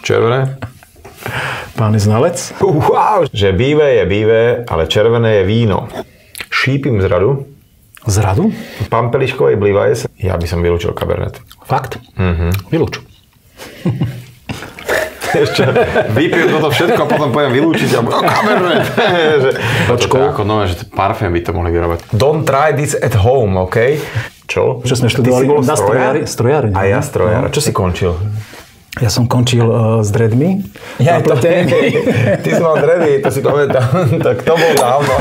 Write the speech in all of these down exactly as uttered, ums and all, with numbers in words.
Červené? Pán je znalec? Wow. Že bívé je bívé, ale červené je víno. Šípim z radu. Z radu? Pampeliškovej Blivajs. Ja by som vylúčil Cabernet. Fakt? Mhm. Vylúč. Ešte vypijem toto všetko a potom poviem vylúčiť a oh, Cabernet. Počkou. Ako nové, že parfém by to mohli vyrobať. Don't try this at home, OK? Čo? Čo sme študovali na strojári? Strojári. A ja strojár. No. Čo si končil? Ja som končil uh, s dreadmi. Ja to ty, ty si mal dready, to si pamätám. Tak to bol dávno.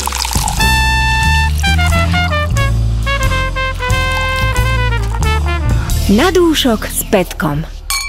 Na dúšok s Petkom.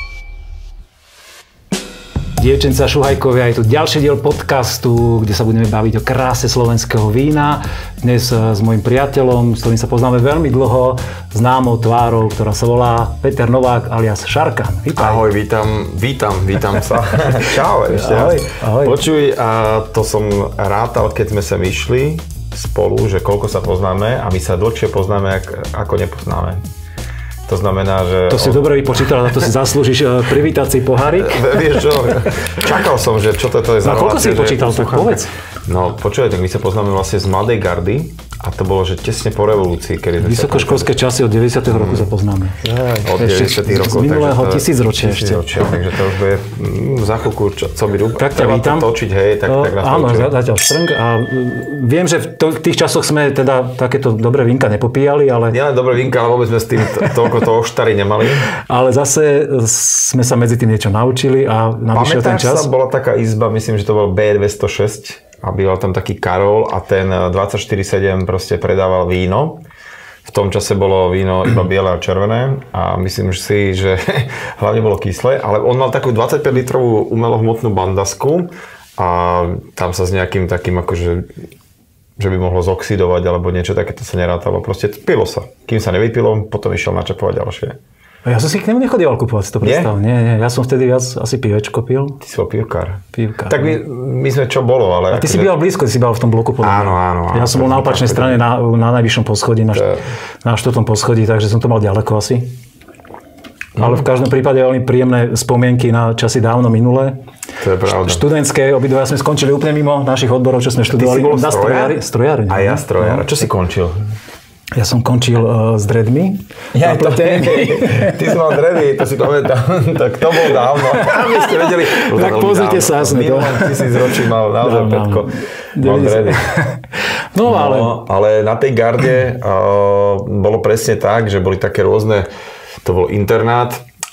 Dievčenca, šuhajkovia, je tu ďalší diel podcastu, kde sa budeme baviť o kráse slovenského vína. Dnes s mojím priateľom, s ktorým sa poznáme veľmi dlho, známou tvárou, ktorá sa volá Peter Novák alias Šarkan. Vítaj. Ahoj, vítam, vítam, vítam sa. Čau, ešte. Ahoj, ahoj. Počuj, a to som rátal, keď sme sa vyšli spolu, že koľko sa poznáme a my sa dlhšie poznáme, ako nepoznáme. To znamená, že... To si on... dobre vypočítal, na to si zaslúžiš privítací pohárik. Vieš čo, čakal som, že čo to, to je za relácia. No koľko si vypočítal, tak povedz. No počúvaj, tak my sa poznáme vlastne z Mladej gardy a to bolo, že tesne po revolúcii. Kedy vysokoškolské časy od deväťdesiatych mm. rokov sa poznáme. Od deväťdesiatych rokov. Z minulého tisícročia ešte. Takže to už bude mm, za chvíľku, čo, co by tak ťa vítam. Točiť, hej, tak, no, tak nás áno, zatiaľ štrnk a viem, že v, to, v tých časoch sme teda takéto dobré vínka nepopíjali, ale... Nie len dobré vínka, ale vôbec sme s tým toľko toho oštary nemali. Ale zase sme sa medzi tým niečo naučili a navyšiel ten čas. Pamätáš sa, bola taká izba, myslím, že to bol bé dvestošesť a býval tam taký Karol a ten dvadsaťštyri sedem proste predával víno. V tom čase bolo víno iba biele a červené a myslím si, že hlavne bolo kyslé, ale on mal takú dvadsaťpäť litrovú umelohmotnú bandasku a tam sa s nejakým takým akože že by mohlo zoxidovať alebo niečo takéto sa nerátalo. Proste pilo sa. Kým sa nevypilo, potom išiel načapovať ďalšie. Ja som si k nemu nechodieval kupovať, si to predstav. Nie? Nie, nie. Ja som vtedy viac asi pivečko pil. Ty si bol pivkár. Pivkár. Tak my, my sme čo bolo, ale... A ty si býval blízko, ty si býval v tom bloku. Áno, áno, áno. Ja som bol na opačnej strane, na, na najvyššom poschodí, na, to... na štvrtom poschodí, takže som to mal ďaleko asi. Mm. Ale v každom prípade veľmi príjemné spomienky na časy dávno minulé. To je pravda. Študentské, obidva sme skončili úplne mimo našich odborov, čo sme študovali. Ty si bol strojár? Strojár. A ja strojár. No. Čo si končil? Ja som končil uh, s dreadmi. Ja to, ty si mal dready, to si pamätám. Tak to bol dávno. Aby ste vedeli. Tak pozrite sa. V minulom tisíc ročí mal naozaj Petko. Mal dready. No, ale... No, ale na tej garde uh, bolo presne tak, že boli také rôzne, to bol internát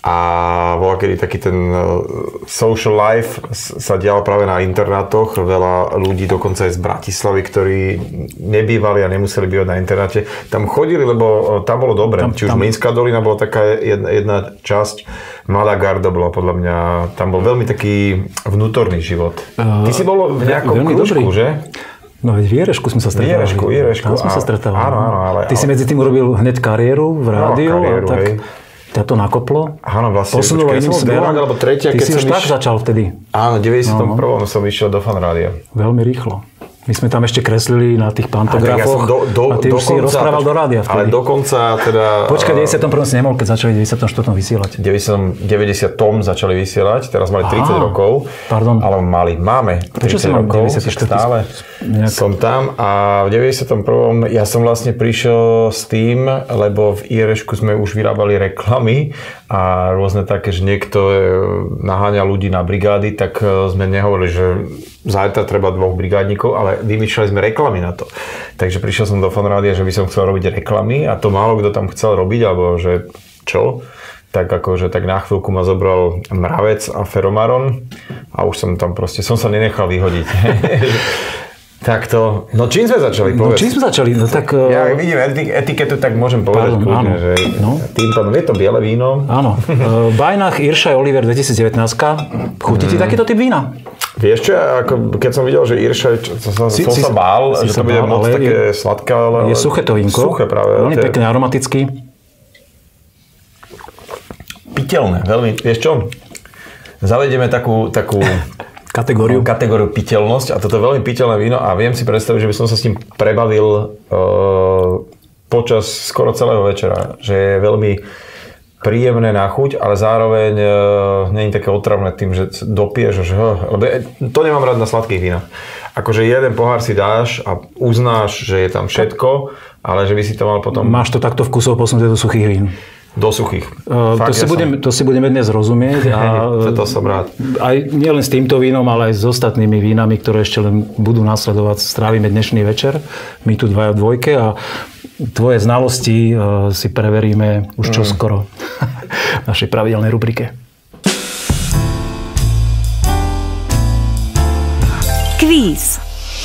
a bola kedy taký ten social life sa dial práve na internátoch. Veľa ľudí, dokonca aj z Bratislavy, ktorí nebývali a nemuseli bývať na internáte, tam chodili, lebo tam bolo dobre. Tam, Či už tam... Mlynska dolina bola taká jedna, jedna časť, Mladá garda bola podľa mňa, tam bol veľmi taký vnútorný život. Uh, Ty si bol v nejakom krúžku, že? No veď v Jerešku sme sa stretávali. Jerešku, Jerešku. Tam sme sa stretávali. Áno, áno, ale... Ty si medzi tým urobil hneď kariéru v rádiu. No, kariéru, tak... hej. ťa to nakoplo? Áno, vlastne. Posunulo iným smerom? Alebo tretia, Ty keď si už tak iš... začal vtedy. Áno, v deväťdesiatom prvom no. som išiel do Fanrádia. Veľmi rýchlo. My sme tam ešte kreslili na tých pantografoch a, ja do, do, a ty už si rozprával do rádia vtedy. Ale dokonca teda... Počkaj, v deväťdesiatom prvom si nemohol, keď začali v deväťdesiatom štvrtom vysielať. V deväťdesiatom začali vysielať, teraz mali tridsať Aha, rokov. Pardon. Ale mali, máme tridsať rokov, stále nejak... som tam a v deväťdesiatom prvom ja som vlastne prišiel s tým, lebo v Jerešku sme už vyrábali reklamy a rôzne také, že niekto naháňa ľudí na brigády, tak sme nehovorili, že zajtra treba dvoch brigádnikov, ale vymýšľali sme reklamy na to. Takže prišiel som do Fanrádia, že by som chcel robiť reklamy a to málo kto tam chcel robiť, alebo že čo, tak akože tak na chvíľku ma zobral Mravec a Feromaron a už som tam proste, som sa nenechal vyhodiť. Tak to, no čím sme začali povedať? No čím sme začali? No tak... Ja vidím etiketu, tak môžem povedať Pardon, kľudne, že no. tým pádom je to biele víno. Áno. Bajnach Irša Oliver dvetisícdevätnásť. Chutí ti mm. takýto typ vína? Vieš čo, ako, keď som videl, že Irša, som si, sa bál, že to bude bál, moc také je, sladké, ale... Je suché to vínko. Suché práve. Veľmi tie... pekne aromatický. Piteľné, veľmi, vieš čo? Zavedieme takú... takú Kategóriu. No, kategóriu piteľnosť a toto je veľmi piteľné víno a viem si predstaviť, že by som sa s ním prebavil uh, počas skoro celého večera. Že je veľmi príjemné na chuť, ale zároveň e, nie je také otravné tým, že dopiješ, že ho, lebo to nemám rád na sladkých vínach. Akože jeden pohár si dáš a uznáš, že je tam všetko, ale že by si to mal potom... Máš to takto vkusov posunuté do suchých vín? Do suchých. Uh, Fakt, to, si ja budem, som... to si budeme dnes rozumieť. A, to som rád. Aj nielen s týmto vínom, ale aj s ostatnými vínami, ktoré ešte len budú nasledovať. Strávime dnešný večer. My tu dvaja v dvojke a tvoje znalosti uh, si preveríme už čoskoro v našej pravidelnej rubrike. Kvíz.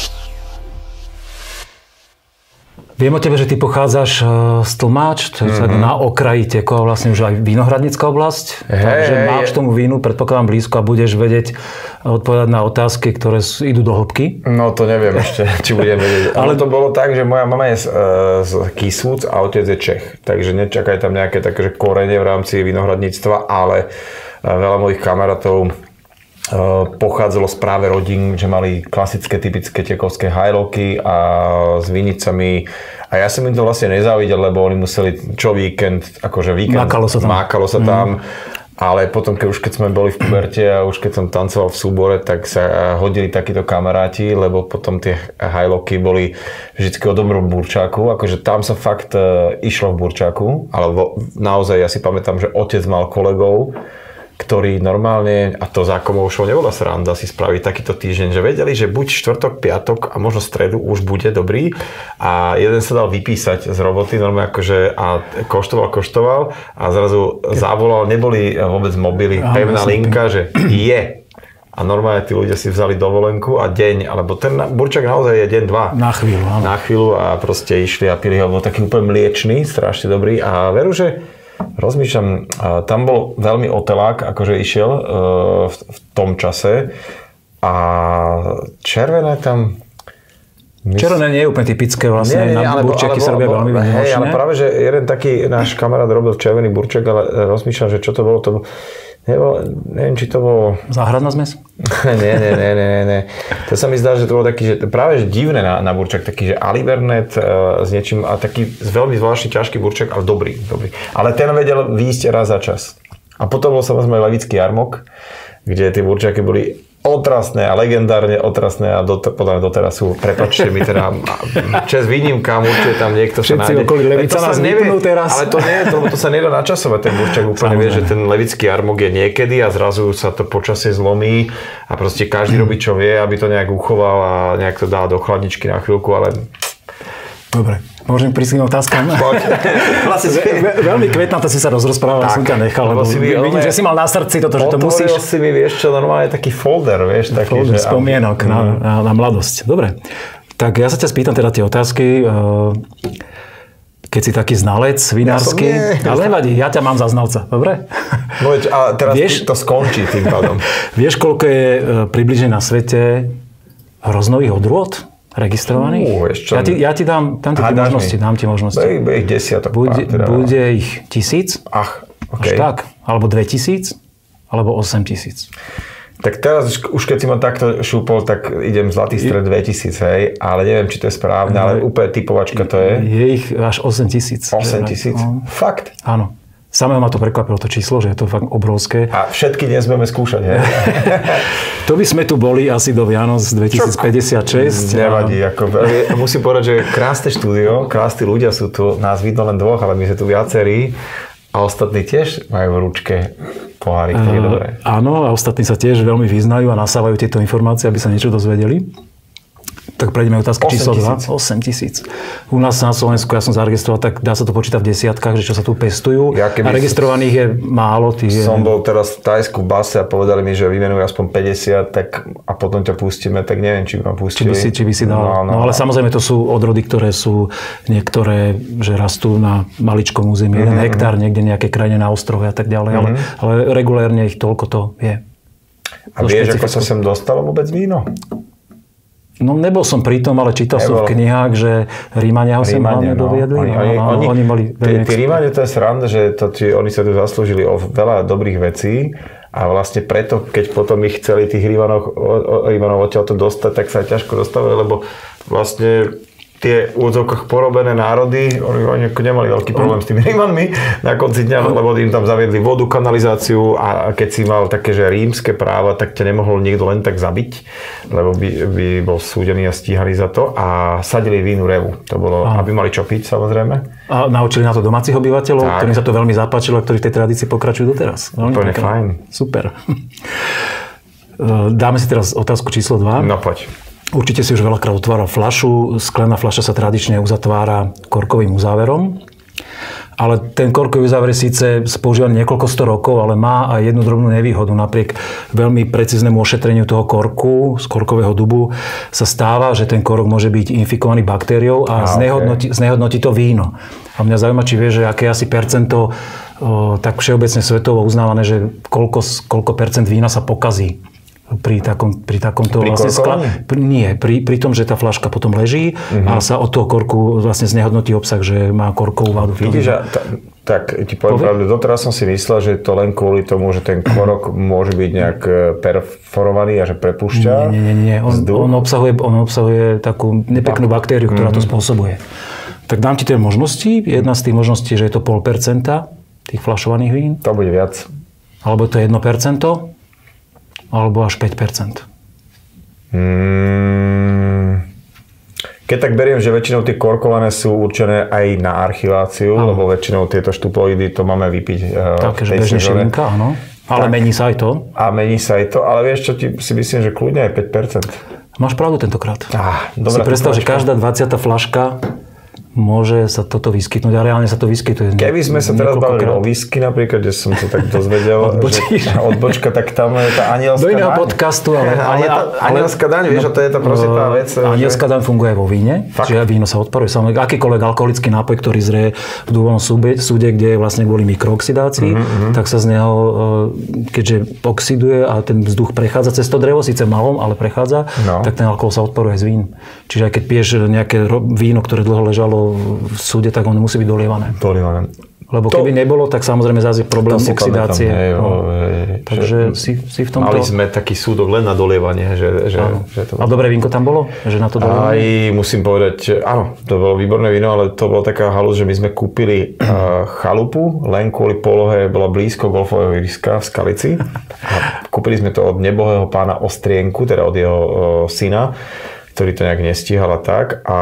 Viem o tebe, že ty pochádzaš z Tlmáč, to je mm-hmm. na okraji Tekova, vlastne už aj vinohradnícka oblasť. Hey, takže máš tomu vínu, predpokladám, blízko a budeš vedieť odpovedať na otázky, ktoré idú do hĺbky. No to neviem ešte, či budem vedieť. Ale to bolo tak, že moja mama je z, z Kisúc a otec je Čech. Takže nečakaj tam nejaké také korene v rámci vinohradníctva, ale veľa mojich kamarátov pochádzalo z práve rodín, že mali klasické, typické tekovské hajloky a s vinicami. A ja som im to vlastne nezávidel, lebo oni museli čo víkend, akože víkend, mákalo sa tam. Mákalo sa tam. Mm. Ale potom, keď už keď sme boli v puberte a už keď som tancoval v súbore, tak sa hodili takíto kamaráti, lebo potom tie hajloky boli vždycky o dobrom burčáku. Akože tam sa fakt e, išlo v burčáku, ale vo, naozaj ja si pamätám, že otec mal kolegov, ktorí normálne, a to za Komoušou nebola sranda si spraviť takýto týždeň, že vedeli, že buď štvrtok, piatok a možno stredu už bude dobrý a jeden sa dal vypísať z roboty normálne akože a koštoval, koštoval a zrazu zavolal, neboli vôbec mobily, pevná linka, že je. A normálne tí ľudia si vzali dovolenku a deň, alebo ten burčak naozaj je deň, dva. Na chvíľu, áno. Na chvíľu a proste išli a pili ho, bol taký úplne mliečný, strašne dobrý a veru, že rozmýšľam, tam bol veľmi otelák, akože išiel v, v tom čase a červené tam... Červené nie je úplne typické vlastne, nie, nie, na burčeky sa robia veľmi výnimočné. Hej, ale práve, že jeden taký náš kamarát robil červený burček, ale rozmýšľam, že čo to bolo, to bolo... Nebolo, neviem, či to bolo... Záhradná zmes? nie, nie, nie, nie, nie. To sa mi zdá, že to bolo taký, že práve že divné na, na burčak, taký, že Alibernet uh, s niečím, a taký veľmi zvláštny ťažký burčak, ale dobrý, dobrý. Ale ten vedel výjsť raz za čas. A potom bol samozrejme levický jarmok, kde tie burčaky boli otrasné a legendárne otrasné a dot, podľa mňa doteraz sú, prepáčte mi teda, čas výnimkám, určite tam niekto sa nájde. Všetci okolí Levica nás vypnú teraz. Ale to nie, to, to sa nedá načasovať, ten burčak úplne vie, že ten levický jarmok je niekedy a zrazu sa to počasie zlomí a proste každý robí čo vie, aby to nejak uchoval a nejak to dá do chladničky na chvíľku, ale... Dobre. Môžem prísť k otázkam? Poď. Ve, veľmi kvetná, to si sa rozprával, som ťa nechal, lebo si vidím, vidím, že si mal na srdci toto, že to musíš... Otvoril si mi, vieš čo, normálne taký folder, vieš, taký, folder že... spomienok na, na, na mladosť. Dobre, tak ja sa ťa spýtam teda tie otázky, keď si taký znalec vinársky, ja ale nevadí, ja ťa mám za znalca, dobre? No a teraz vieš, to skončí tým pádom. Vieš, koľko je približne na svete hroznových odrôd? Registrovaných? Uh, ja, ti, ja ti dám, dám ti Aha, možnosti, dám ti možnosti. Bude ich desiatok. Bude, teda. bude ich tisíc? Ach, Až okej. Okay. tak. Alebo dve tisíc? Alebo osem tisíc. Tak teraz, už keď si ma takto šúpol, tak idem zlatý stred dvetisíc, hej, ale neviem, či to je správne, ale úplne typovačka to je. Je ich až osem tisíc. osem tisíc? No. Fakt? Áno. Samého ma to prekvapilo, to číslo, že je to fakt obrovské. A všetky dnes budeme skúšať, hej? To by sme tu boli asi do Vianoc dvetisícpäťdesiatšesť. Nevadí, ako, musím povedať, že krásne štúdio, krásni ľudia sú tu, nás vidno len dvoch, ale my sme tu viacerí a ostatní tiež majú v ručke pohárik, tak je dobré. Áno, a ostatní sa tiež veľmi vyznajú a nasávajú tieto informácie, aby sa niečo dozvedeli. Tak prejdeme otázka číslo dva. osem tisíc. U nás na Slovensku, ja som zaregistroval, tak dá sa to počítať v desiatkách, že čo sa tu pestujú. Ja a registrovaných je málo. Tých som je... bol teraz v Tajsku v base a povedali mi, že vymenujú aspoň päťdesiat, tak a potom ťa pustíme, tak neviem, či by ma pustili. Či by si, či by si dal. No, no, no ale no. Samozrejme to sú odrody, ktoré sú niektoré, že rastú na maličkom území. Mm-hmm. Jeden hektár, niekde nejaké krajine na ostrove a tak ďalej. Mm-hmm. Ale, ale regulérne ich toľko to je. A to vieš, ako sa sem dostalo vôbec víno? No nebol som pri tom, ale čítal som v knihách, že Rímania ho sem hlavne no. doviedli. Oni, oni, no, oni, oni mali tí, tí Rímania, to je sranda, že to, tí, oni sa tu zaslúžili o veľa dobrých vecí a vlastne preto, keď potom ich chceli tých Rímanov, Rímanov odtiaľ to dostať, tak sa ťažko dostali, lebo vlastne tie v úvodzovkách porobené národy, oni nemali veľký problém s tými Rímanmi na konci dňa, lebo im tam zaviedli vodu, kanalizáciu a keď si mal také, že rímske práva, tak ťa nemohol niekto len tak zabiť, lebo by, by bol súdený a stíhaný za to a sadili vínu revu. To bolo, a. aby mali čo piť, samozrejme. A naučili na to domácich obyvateľov, tak. Ktorým sa to veľmi zapáčilo a ktorí v tej tradícii pokračujú doteraz. Úplne fajn. Super. Dáme si teraz otázku číslo dva. No poď. Určite si už veľakrát otváral fľašu. Sklená fľaša sa tradične uzatvára korkovým uzáverom. Ale ten korkový uzáver je síce používaný niekoľko sto rokov, ale má aj jednu drobnú nevýhodu. Napriek veľmi precíznemu ošetreniu toho korku z korkového dubu sa stáva, že ten korok môže byť infikovaný baktériou a, a znehodnotí, okay. znehodnotí to víno. A mňa zaujíma, či vieš, že aké asi percento, o, tak všeobecne svetovo uznávané, že koľko, koľko percent vína sa pokazí. Pri, takom, pri takomto pri vlastne skla... Pri, nie, pri, pri tom, že tá fľaška potom leží uh-huh. a sa od toho korku vlastne znehodnotí obsah, že má korkovú vadu. Vidíš, t- tak ti poviem pravdu, doteraz som si myslel, že to len kvôli tomu, že ten korok môže byť nejak perforovaný a že prepúšťa. Nie, nie, nie. On, on, obsahuje, on obsahuje takú nepeknú baktériu, ktorá uh-huh. to spôsobuje. Tak dám ti tie možnosti. Jedna z tých možností je, že je to pol percenta tých fľašovaných vín. To bude viac. Alebo to je jedno percento. Alebo až päť percent. Hmm. Keď tak beriem, že väčšinou tie korkované sú určené aj na archiváciu, áno. lebo väčšinou tieto štuploidy to máme vypiť tak, v tej bežne šelinka, áno. Ale tak, mení sa aj to. A mení sa aj to, ale vieš čo, ti, si myslím, že kľudne aj päť percent. Máš pravdu tentokrát. Ah, si predstav, že každá dvadsiata fľaška môže sa toto vyskytnúť a reálne sa to vyskytuje. Keby sme sa teraz bavili o whisky napríklad, kde som sa tak dozvedel, že odbočka, tak tam je tá anielská daň. Do iného podcastu, ale... ale, ale anielská daň, vieš, a to je tá proste tá vec. Anielská daň funguje aj vo víne, fakt? Čiže víno sa odparuje. Samozrejme, akýkoľvek alkoholický nápoj, ktorý zrie v dúbovom súde, kde je vlastne kvôli mikrooxidácii, mm-hmm. tak sa z neho, keďže oxiduje a ten vzduch prechádza cez to drevo, síce malom, ale prechádza, no. tak ten alkohol sa odparuje z vín. Čiže aj keď piješ nejaké víno, ktoré dlho ležalo v súde, tak ono musí byť dolievané. Dolievané. Lebo keby to, nebolo, tak samozrejme zase je problém oxidácie. Pamätám, hej, no. hej, Takže si, si v tomto... Mali sme taký súdok len na dolievanie. Že, že, že to... A dobré vínko tam bolo? Že na to dolievanie? Aj musím povedať, áno, to bolo výborné víno, ale to bola taká halus, že my sme kúpili uh, chalupu, len kvôli polohe, bola blízko golfového ihriska v Skalici. A kúpili sme to od nebohého pána Ostrienku, teda od jeho uh, syna, ktorý to nejak nestíhal a tak. A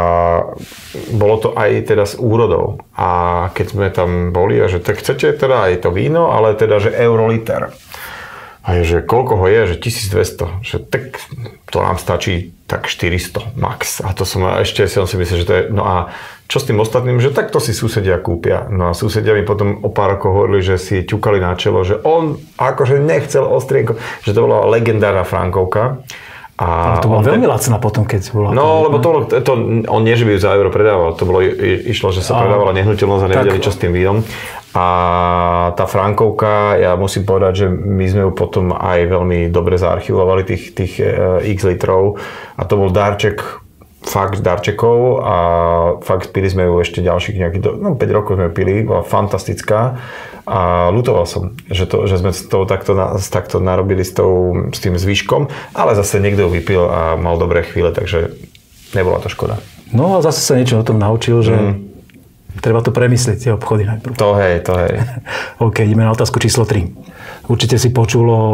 bolo to aj teda s úrodou. A keď sme tam boli, a že tak chcete teda aj to víno, ale teda, že euroliter. A je, že koľko ho je, že tisícdvesto. Že tak to nám stačí tak štyristo max. A to som ešte som si myslel, že to je... No a čo s tým ostatným, že tak to si susedia kúpia. No a susedia mi potom o pár rokov hovorili, že si ťukali na čelo, že on akože nechcel Ostrienko, že to bola legendárna Frankovka. A to bolo veľmi te... lacná potom, keď bola... No, lebo to, to, on nie, že by ju za euro predával, to bolo, išlo, že sa a... predávala nehnuteľnosť a nevedeli, čo s tým vínom. A tá Frankovka, ja musím povedať, že my sme ju potom aj veľmi dobre zaarchivovali, tých, tých uh, x litrov. A to bol darček, fakt darčekov a fakt pili sme ju ešte ďalších nejakých, no päť rokov sme ju pili, bola fantastická. A ľutoval som, že, to, že sme to takto, takto narobili s, tou, s tým zvyškom, ale zase niekto ju vypil a mal dobré chvíle, takže nebola to škoda. No a zase sa niečo o tom naučil, že mm. treba to premyslieť, tie obchody najprv. To hej, to hej. OK, ideme na otázku číslo tri. Určite si počul o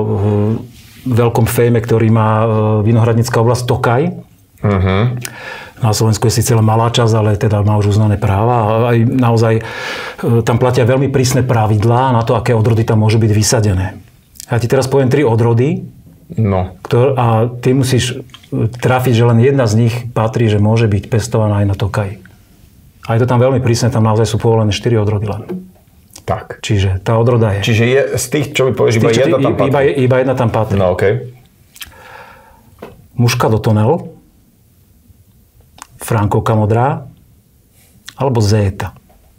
veľkom fejme, ktorý má vinohradnícka oblasť Tokaj. Mm-hmm. Na Slovensku je síce malá časť, ale teda má už uznané práva a aj naozaj tam platia veľmi prísne pravidlá na to, aké odrody tam môžu byť vysadené. Ja ti teraz poviem tri odrody, no. ktor- a ty musíš trafiť, že len jedna z nich patrí, že môže byť pestovaná aj na Tokaji. A je to tam veľmi prísne, tam naozaj sú povolené štyri odrody len. Tak. Čiže tá odroda je... Čiže je, z tých, čo mi povieš, iba jedna tam patrí? Iba, iba jedna tam patrí. No okej. Okay. Muscat d'Honnel, Frankovka modrá, alebo Zéta?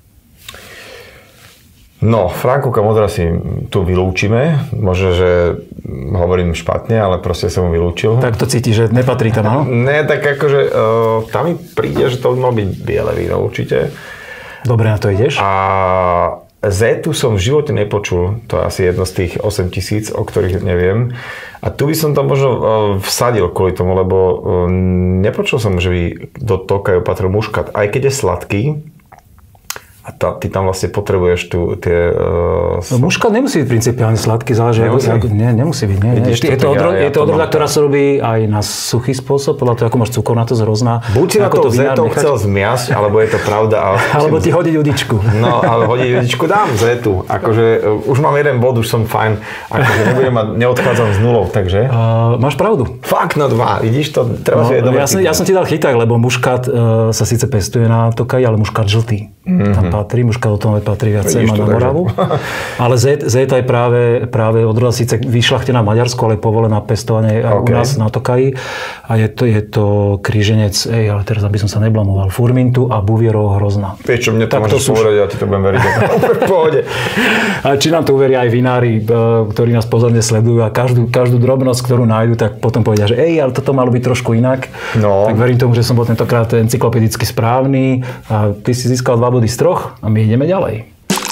No, Frankovka modrá si tu vylúčime. Možno, že hovorím špatne, ale proste som ju vylúčil. Tak to cítiš, že nepatrí tam, áno? Ne, tak akože uh, tam mi príde, že to by malo byť biele víno určite. Dobre, na to ideš. A Zetu som v živote nepočul, to je asi jedno z tých osem tisíc, o ktorých neviem. A tu by som to možno vsadil kvôli tomu, lebo nepočul som, že by do Tokaja patril muškat, aj keď je sladký. A tá, ty tam vlastne potrebuješ tu tie... Uh, no, muškat nemusí byť principiálne sladký, záleží. Nemusí? Ako, nie, nemusí byť. Nie, Vidíš, je, to, odrod, ja, ja je to odroda, ktorá sa robí aj na suchý spôsob, podľa toho, ako máš cukor na to zrozná. Buď si na to zetou chcel zmiasť, alebo je to pravda. Ale... alebo ti hodiť udičku. No, ale hodiť udičku dám zetu. Akože uh, už mám jeden bod, už som fajn. Akože nebudem mať, neodchádzam z nulou, takže... Uh, máš pravdu. Fakt, no dva. Vidíš to? Treba no, si ja, som, ja som ti dal chyták, lebo muškat uh, sa síce pestuje na Tokaji, ale muškat žltý. Mm-hmm. Tam patrí, muškat o tom patrí viacej, má na Moravu. Ale Zeta je práve, práve odroda síce vyšľachtená v Maďarsku, ale je povolená pestovanie okay. u nás na Tokaji. A je to, je to kríženec, ej, ale teraz aby som sa neblamoval, Furmintu a Buvierov Hrozna. Vieš čo, mne to tak môžeš sú... povedať, ja ti to budem veriť. V pohode. A či nám to uveria aj vinári, ktorí nás pozorne sledujú a každú, každú drobnosť, ktorú nájdu, tak potom povedia, že ej, ale toto malo byť trošku inak. No. Tak verím tomu, že som bol tentokrát encyklopedicky správny a ty si získal dva body z troch a my ideme ďalej.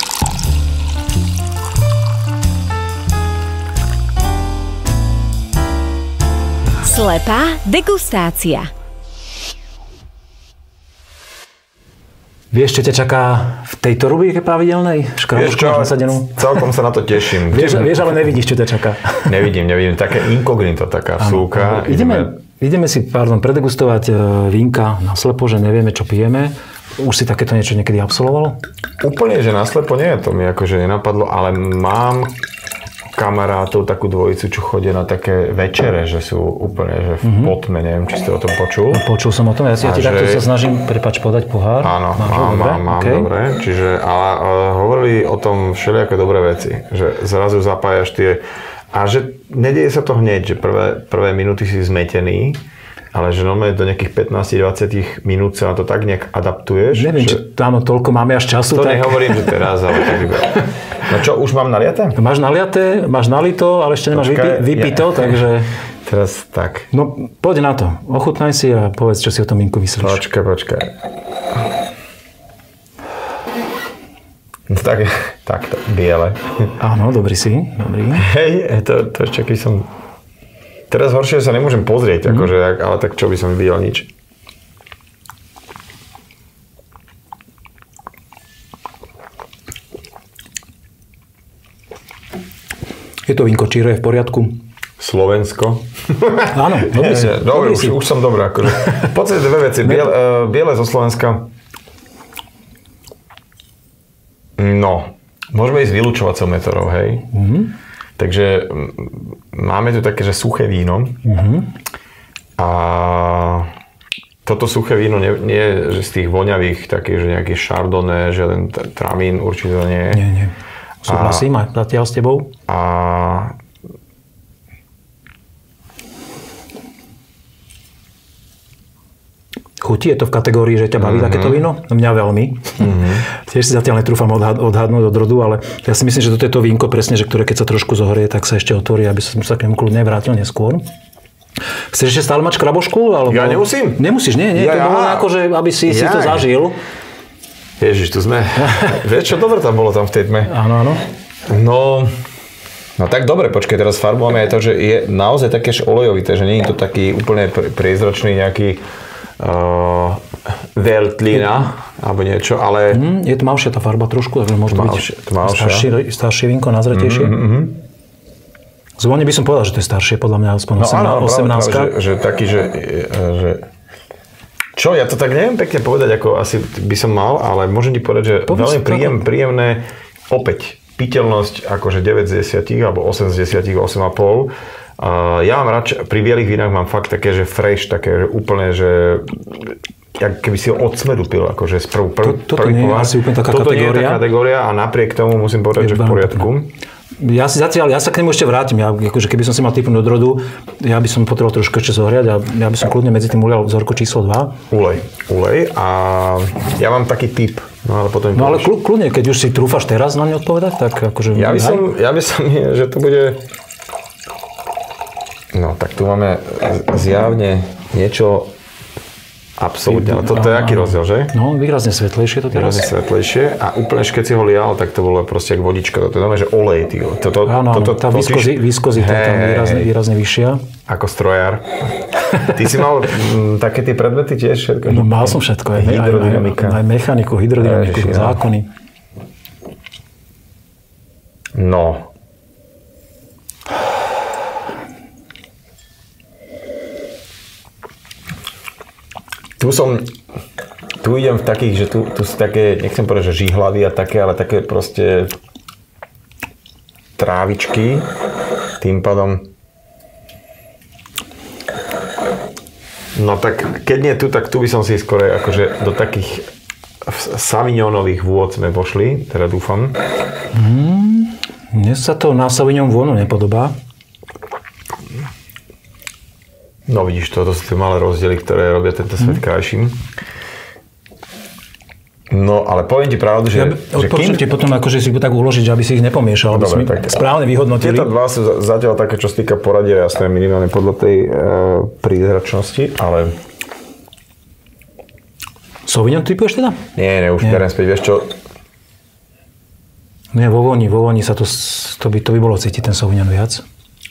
Slepá degustácia. Vieš, čo ťa čaká v tejto rubrike pravidelnej? Vieš čo, celkom sa na to teším. Vieš, vieš, ale nevidíš, čo ťa čaká. Nevidím, nevidím. Také inkognito, taká vsúka. Ideme, ideme si, pardon, predegustovať vínka na slepo, že nevieme, čo pijeme. Už si takéto niečo niekedy absolvoval? Úplne, že naslepo nie, to mi akože nenapadlo, ale mám kamarátov, takú dvojicu, čo chodia na také večere, že sú úplne že v mm-hmm. potme, neviem, či ste o tom počul. Počul som o tom, ja si ja ti že... takto sa snažím, prepáč, podať pohár. Áno, Máš mám, dobre? mám, mám, okay. dobre. Čiže, ale, ale hovorili o tom všelijaké dobré veci, že zrazu zapájaš tie, a že nedieje sa to hneď, že prvé, prvé minúty si zmetený, ale že normálne do nejakých pätnásť dvadsať minút sa na to tak nejak adaptuješ. Neviem, že... či tam toľko máme až času. To tak... nehovorím, že teraz, ale tak iba. No čo, už mám naliaté? Máš naliaté, máš nalito, ale ešte nemáš vypi- vypito, ja. takže... Teraz tak. No, poď na to. Ochutnaj si a povedz, čo si o tom vínku myslíš. Počkaj, počkaj. No tak, takto, biele. Áno, dobrý si, dobrý. Hej, to, to ešte, keď som... Teraz horšie sa nemôžem pozrieť, mm. akože, ale tak čo by som videl, nič. Je to vínko číre, je v poriadku? Slovensko. Áno, dobrý si. Dobre, už, už som dobrý. Akože. V podstate dve veci. Biele, uh, biele zo Slovenska. No, môžeme ísť vylúčovacou metodou, hej. Mm. Takže máme tu také, že suché víno. Mm-hmm. A toto suché víno nie, nie je že z tých voňavých, takých, že nejaký chardonnay, žiaden tramín určite nie je. Nie, nie. Súhlasím aj zatiaľ s tebou. A chutí, je to v kategórii, že ťa baví mm-hmm. takéto víno? Mňa veľmi. Mm-hmm. Tiež si zatiaľ netrúfam odhad, odhadnúť od rodu, ale ja si myslím, že toto je to vínko presne, že ktoré keď sa trošku zohrie, tak sa ešte otvorí, aby som sa k nemu kľudne vrátil neskôr. Chceš ešte stále mať krabošku? Alebo... Ja nemusím. Nemusíš, nie, nie. Ja, to bolo ako, že aby si, si to zažil. Ježiš, tu sme. Vieš, čo dobre tam bolo tam v tej tme? Áno, áno. No... No tak dobre, počkaj, teraz farbujeme aj to, že je naozaj také olejovité, že nie je to taký úplne priezračný nejaký uh, Veltlina, alebo niečo, ale... Mm, je tmavšia tá farba trošku, takže môže tmavšia, byť staršie, staršie vínko, nazretejšie. Mm-hmm. Zvonne by som povedal, že to je staršie, podľa mňa aspoň no, osemnásť. Že, že taký, že, že... Čo, ja to tak neviem pekne povedať, ako asi by som mal, ale môžem ti povedať, že Povedz veľmi príjem, príjemné, opäť, piteľnosť akože deväť z desať, alebo osem z desať, osem a pol. Uh, ja mám rád, pri bielých vínach mám fakt také, že fresh, také, že úplne, že jak keby si ho od smedu pil, akože z prv, prv, to, toto prvý nie je asi úplne taká toto kategória. Toto nie je tá kategória a napriek tomu musím povedať, že v poriadku. Ja si zatiaľ, ja sa k nemu ešte vrátim. Ja, akože keby som si mal typnúť do drodu, ja by som potreboval trošku ešte zohriať a ja by som kľudne medzi tým ulial vzorku číslo dva. Ulej, ulej a ja mám taký typ. No ale potom No ale kľudne, keď už si trúfaš teraz na ne odpovedať, tak akože... Ja by som, ja by som, že to bude... No tak tu máme zjavne niečo Absolútne, ale toto je aký rozdiel, že? No, výrazne svetlejšie to teraz. Výrazne svetlejšie a úplne, keď si ho lial, tak to bolo proste ako vodička. To je znamená, že olej, ty. Toto, áno, toto, tá výskozi, výskozita je tam výrazne, výrazne vyššia. Ako strojár. Ty si mal m, také tie predmety tiež? Všetko? No, mal som všetko. Aj, hydrodynamika. Aj, aj mechaniku, hydrodynamiku, Ježiši, zákony. No. Tu som, tu idem v takých, že tu, tu sú také, nechcem povedať, že žihlavy a také, ale také proste trávičky. Tým pádom, no tak keď nie tu, tak tu by som si skôr akože do takých Sauvignonových vôd sme pošli, teda dúfam. Mm, mne sa to na Sauvignon vônu nepodobá. No vidíš to, to sú tie malé rozdiely, ktoré robia tento svet mm. krajším. No, ale poviem ti pravdu, že... Ja odporúčam ti potom akože si tak uložiť, aby si ich nepomiešal, aby sme správne vyhodnotili. Tieto dva sú zatiaľ také, čo sa týka poradia, jasné, minimálne podľa tej e, prízračnosti, ale... Sauvignon typuješ teda? Nie, ne, už beriem späť, vieš čo... Nie, vo voni, vo voni sa to, to, by, to by bolo cítiť ten Sauvignon viac.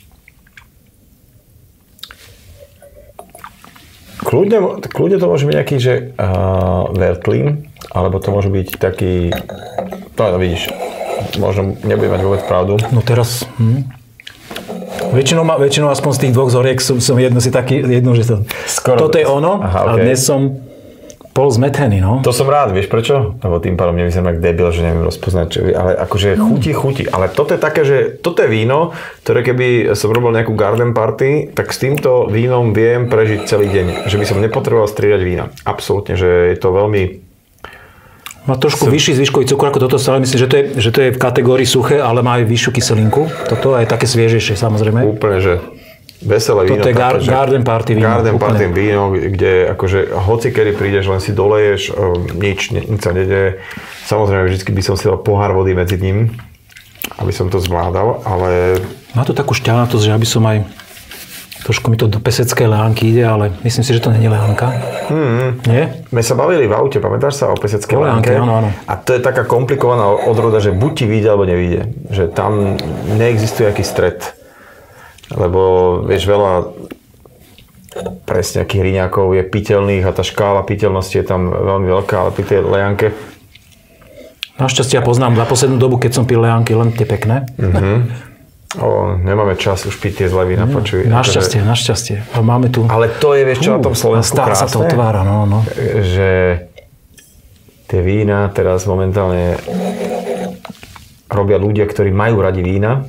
Kľudne, kľudne to môže byť nejaký, že uh, Veltlín, alebo to môže byť taký, no, no vidíš, možno nebude mať vôbec pravdu. No teraz, hm. väčšinou, ma, väčšinou aspoň z tých dvoch zoriek som, som jedno si taký, jedno, že to, skoro, toto je ono, aha, okay. A dnes som pol zmetený, no. To som rád, vieš prečo? Lebo tým pádom nevyzerám jak debil, že neviem rozpoznať, čo, ale akože chutí, chutí. Ale toto je také, že toto je víno, ktoré keby som robil nejakú garden party, tak s týmto vínom viem prežiť celý deň. Že by som nepotreboval striedať vína. Absolútne, že je to veľmi... Má trošku som... vyšší zvyškový cukor ako toto, ale myslím, že to, je, že to je v kategórii suché, ale má aj vyššiu kyselinku. Toto je také sviežejšie, samozrejme. Úplne, že... Veselé víno. Toto je gar, garden party víno. Garden úplne. Party víno, kde akože hoci kedy prídeš, len si doleješ, nič, nič sa nedeje. Samozrejme, vždycky by som si dal pohár vody medzi ním, aby som to zvládal, ale... Má to takú šťavnatosť, že aby som aj... Trošku mi to do peseckej leánky ide, ale myslím si, že to nie je leánka. Hmm. Nie? My sa bavili v aute, pamätáš sa o peseckej leánke? Áno, áno. A to je taká komplikovaná odroda, že buď ti vyjde, alebo nevyjde. Že tam neexistuje aký stret. Lebo vieš, veľa presne akých hriňákov je piteľných a tá škála piteľnosti je tam veľmi veľká, ale pri tej lejanke... Našťastie ja poznám za poslednú dobu, keď som pil lejanky, len tie pekné. Mm-hmm. O, nemáme čas už piť tie zlé vína, počuj. Našťastie, akože... našťastie. A máme tu... Ale to je, vieš čo, na tom Slovensku krásne? Stále sa to otvára, no, no. Že tie vína teraz momentálne robia ľudia, ktorí majú radi vína.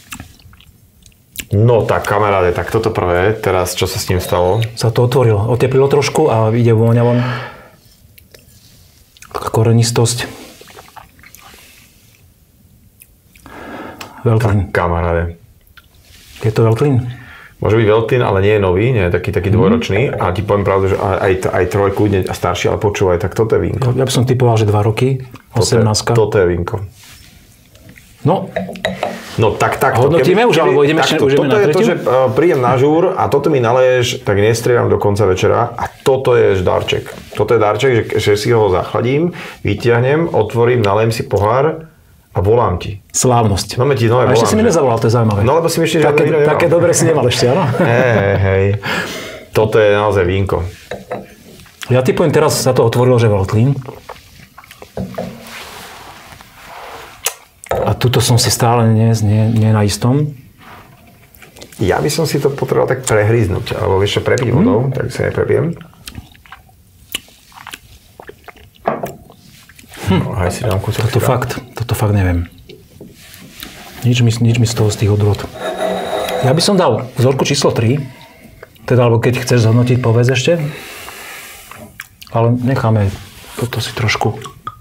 No tak kamaráde, tak toto prvé, teraz čo sa s ním stalo? Sa to otvorilo, oteplilo trošku a ide vôňa von. Taká korenistosť. Veltlín. Tak kamaráde. Je to Veltlín? Môže byť Veltlín, ale nie je nový, nie je taký, taký dvojročný. Mm. A ti poviem pravdu, že aj, aj trojku, a starší, ale počúvaj, tak toto je vínko. Ja by som typoval, že dva roky, osemnástka. Toto je, toto je vínko. No, no tak takto. Hodnotíme už, alebo ideme, takto, už ideme na tretiu? Toto je to, že uh, príjem na žúr a toto mi naleješ, tak nestrieľam do konca večera a toto je darček. Toto je darček, že, že si ho zachladím, vytiahnem, otvorím, nalejem si pohár a volám ti. Slávnosť. Máme ti nové a ešte volám, si mi nezavolal, to je zaujímavé. No lebo si myslíš, že také, také dobre si nemal ešte, áno? Hej, hej. Toto je naozaj vínko. Ja typujem, teraz sa to otvorilo, že Veltlín. A tuto som si stále nie, nie, nie na istom. Ja by som si to potreboval tak prehríznúť, alebo vieš čo, prepiť vodou, mm. tak si neprepijem. Hm. No, aj si dám kúsok. Toto fakt, toto fakt neviem. Nič mi, nič mi z toho, z tých odrôd. Ja by som dal vzorku číslo tri, teda, alebo keď chceš zhodnotiť, povedz ešte. Ale necháme toto si trošku...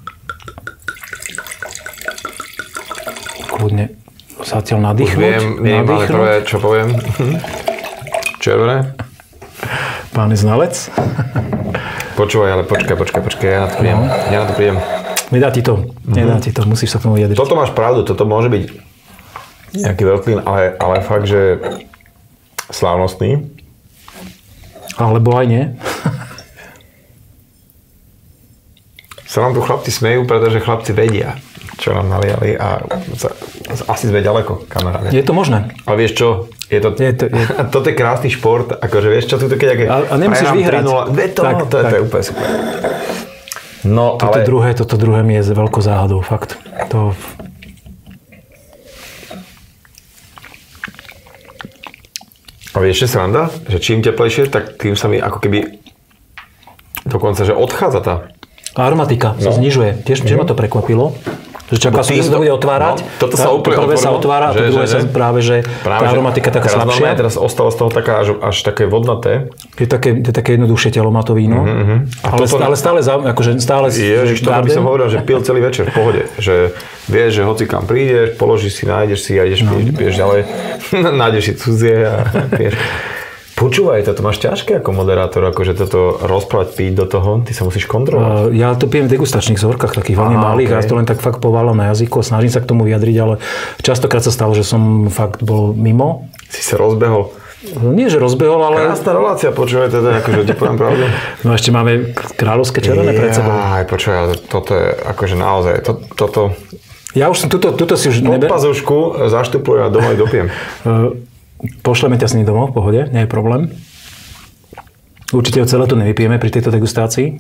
Kľudne zatiaľ nadýchnuť. Už viem, minimálne prvé, čo poviem. Červené. Pán znalec. Počúvaj, ale počkaj, počkaj, počkaj, ja na to príjem. No. Ja na to príjem. Nedá ti to, nedá mm-hmm. ti to, musíš sa k tomu vyjadriť. Toto máš pravdu, toto môže byť nejaký Veltlín, ale, ale fakt, že slávnostný. Alebo aj nie. sa nám tu chlapci smejú, pretože chlapci vedia, čo nám naliali a asi sme ďaleko, kamaráde. Je to možné. A vieš čo? Je to, je to, je... toto je krásny šport, akože vieš čo, tu keď aké... A, a nemusíš vyhrať. To, tak, to, tak. to je úplne super. No, toto, ale... druhé, toto druhé mi je veľkou záhadou, fakt. To... A vieš, čo sranda? Že čím teplejšie, tak tým sa mi ako keby dokonca, že odchádza tá... Aromatika no. sa znižuje. Tiež, tiež mm-hmm. ma to prekvapilo. Že čaká som, že sa to bude otvárať. No, toto sa úplne otvorilo. Prvé sa otvára a to druhé sa práve, že práve, tá aromatika je taká slabšia. Teraz, teraz ostalo z toho taká až, až také vodnaté. Je také, je také jednoduchšie telo má to víno. Mm-hmm. Ale, toto, ale stále, akože stále... Ježiš, toto by som hovoril, že pil celý večer v pohode. Že vieš, že hoci kam prídeš, položíš si, nájdeš si a ideš no. piť, piješ ďalej. Nájdeš si cudzie a piješ. Počúvaj, toto máš ťažké ako moderátor, akože toto rozprávať, piť do toho, ty sa musíš kontrolovať. Uh, ja to pijem v degustačných zorkách, takých veľmi malých, okay. a to len tak fakt poválam na jazyku a snažím sa k tomu vyjadriť, ale častokrát sa stalo, že som fakt bol mimo. Si sa rozbehol? Nie, že rozbehol, ale... Krásna relácia, počúvaj, teda, akože ti poviem pravdu. No ešte máme kráľovské červené pred sebou. Aj, počúvaj, toto je akože naozaj, to, toto... Ja už som, tuto, tuto si už... Nebe... pazušku zaštupujem a doma dopiem. Pošleme ťa s ním domov, v pohode, nie je problém. Určite ho celé to nevypijeme pri tejto degustácii.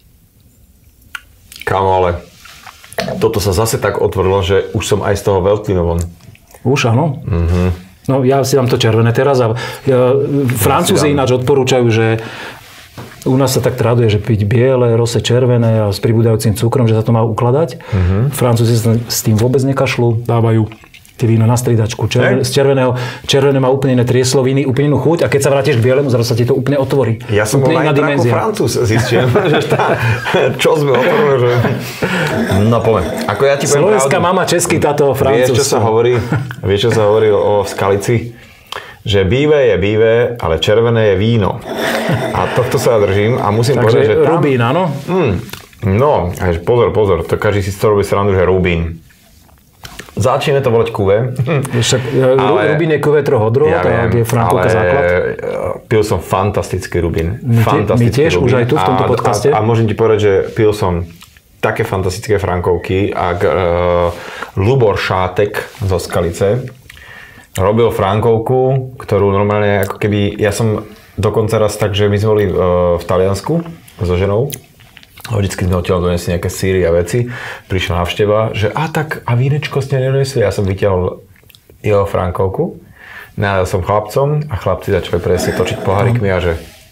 Kámo, ale toto sa zase tak otvorilo, že už som aj z toho veľký von. Už áno. Mhm. No ja si dám to červené teraz a ja, Francúzi ináč odporúčajú, že u nás sa tak traduje, že piť biele, rose červené a s pribúdajúcim cukrom, že sa to má ukladať. Mhm. Francúzi s tým vôbec nekašľú, dávajú tie víno na striedačku. Červen, z červeného, červené má úplne iné triesloviny, úplne inú chuť a keď sa vrátiš k bielemu, zrazu sa ti to úplne otvorí. Ja som bol aj ako Francúz, zistím, že tá, čo sme otvorili, že... No poviem, ako ja ti poviem Slovenská mama, český táto Francúz. Vieš, čo sa hovorí, vieš, čo sa hovorí o skalici? Že bíve je bíve, ale červené je víno. A tohto sa držím a musím Takže povedať, že tam... rubín, áno? Mm, no, pozor, pozor, to každý si z toho robí srandu, že rubín. Začneme to volať kuve. Však ale, rubín je kuve troch odrôd, ja a je frankovka základ. Pil som fantastický rubín. My, fantastický my tiež rubín. Už aj tu v tomto a, podcaste. A, a môžem ti povedať, že pil som také fantastické frankovky a uh, Lubor Šátek zo Skalice robil frankovku, ktorú normálne ako keby, ja som dokonca raz tak, že my sme boli uh, v Taliansku so ženou. Vždycky sme odtiaľ donesli nejaké síry a veci. Prišla návšteva, že a tak, a vínečko ste nedonesli. Ja som vyťahol jeho frankovku, nádal som chlapcom a chlapci začali presne točiť pohárikmi a že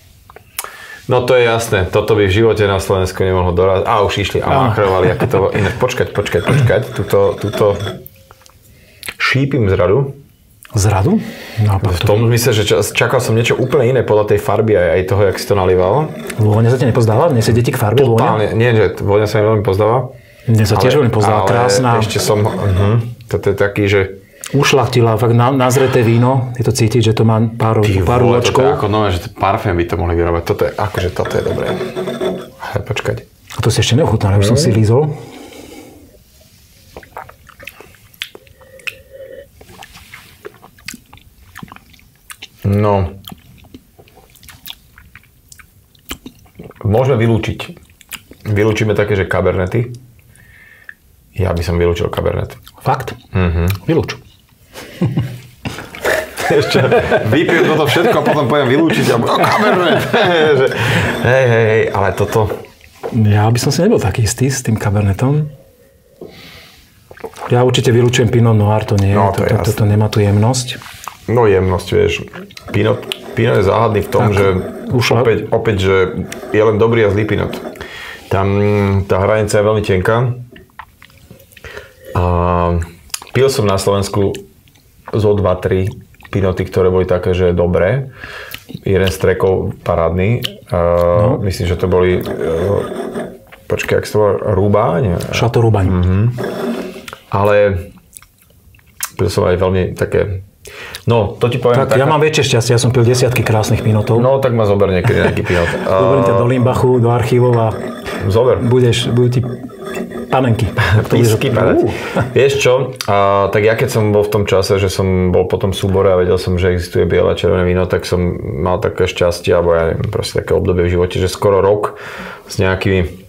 no to je jasné, toto by v živote na Slovensku nemohlo dorazť. A už išli a machrovali, aké to iné. Počkať, počkať, počkať. Tuto, tuto šípim zradu. Zradu? No, v tom zmysle, že čakal som niečo úplne iné podľa tej farby aj, aj toho, jak si to nalieval. Vôňa sa ti nepozdáva? Mne sa deti k farbe vôňa? Nie, že vôňa sa mi veľmi pozdáva. Mne sa tiež veľmi pozdáva, krásna. Ešte som, uh-huh, toto je taký, že... Ušľachtila, fakt na, nazreté víno. Je to cítiť, že to má pár, pár ročkov. Toto je ako nové, že parfém by to mohli vyrábať. Toto je, akože toto je dobré. Ale počkať. A to si ešte neochutnal, už som si lízol. No, môžeme vylúčiť. Vylúčime také, že kabernety. Ja by som vylúčil kabernet. Fakt? Mhm. Vylúč. Ešte vypijem toto všetko a potom poviem vylúčiť a oh, kabernet. hej, hej, hej, ale toto... Ja by som si nebol taký istý s tým kabernetom. Ja určite vylúčujem Pinot Noir, to nie. No, to, to, to, to nemá tú jemnosť. No jemnosť, vieš. Pinot, Pinot je záhadný v tom, tak, že opäť, opäť, že je len dobrý a zlý Pinot. Tam tá hranica je veľmi tenká. A pil som na Slovensku zo dva tri Pinoty, ktoré boli také, že dobré. Jeden z trackov parádny. No. Myslím, že to boli... Počkaj, jak sa to volá? Rúbaň? Šato Rúbaň. Mhm. Ale pil som aj veľmi také... No, to ti poviem... Tak, tak ja mám väčšie šťastie, ja som pil desiatky krásnych pinotov. No, tak ma zober niekedy nejaký pinot. Zoberiem ťa do Limbachu, do archívov a... Zober. Budeš, budú ti panenky. Písky padať. Uh. Vieš čo, a, tak ja keď som bol v tom čase, že som bol po tom súbore a vedel som, že existuje biele a červené víno, tak som mal také šťastie, alebo ja neviem, proste také obdobie v živote, že skoro rok s nejakými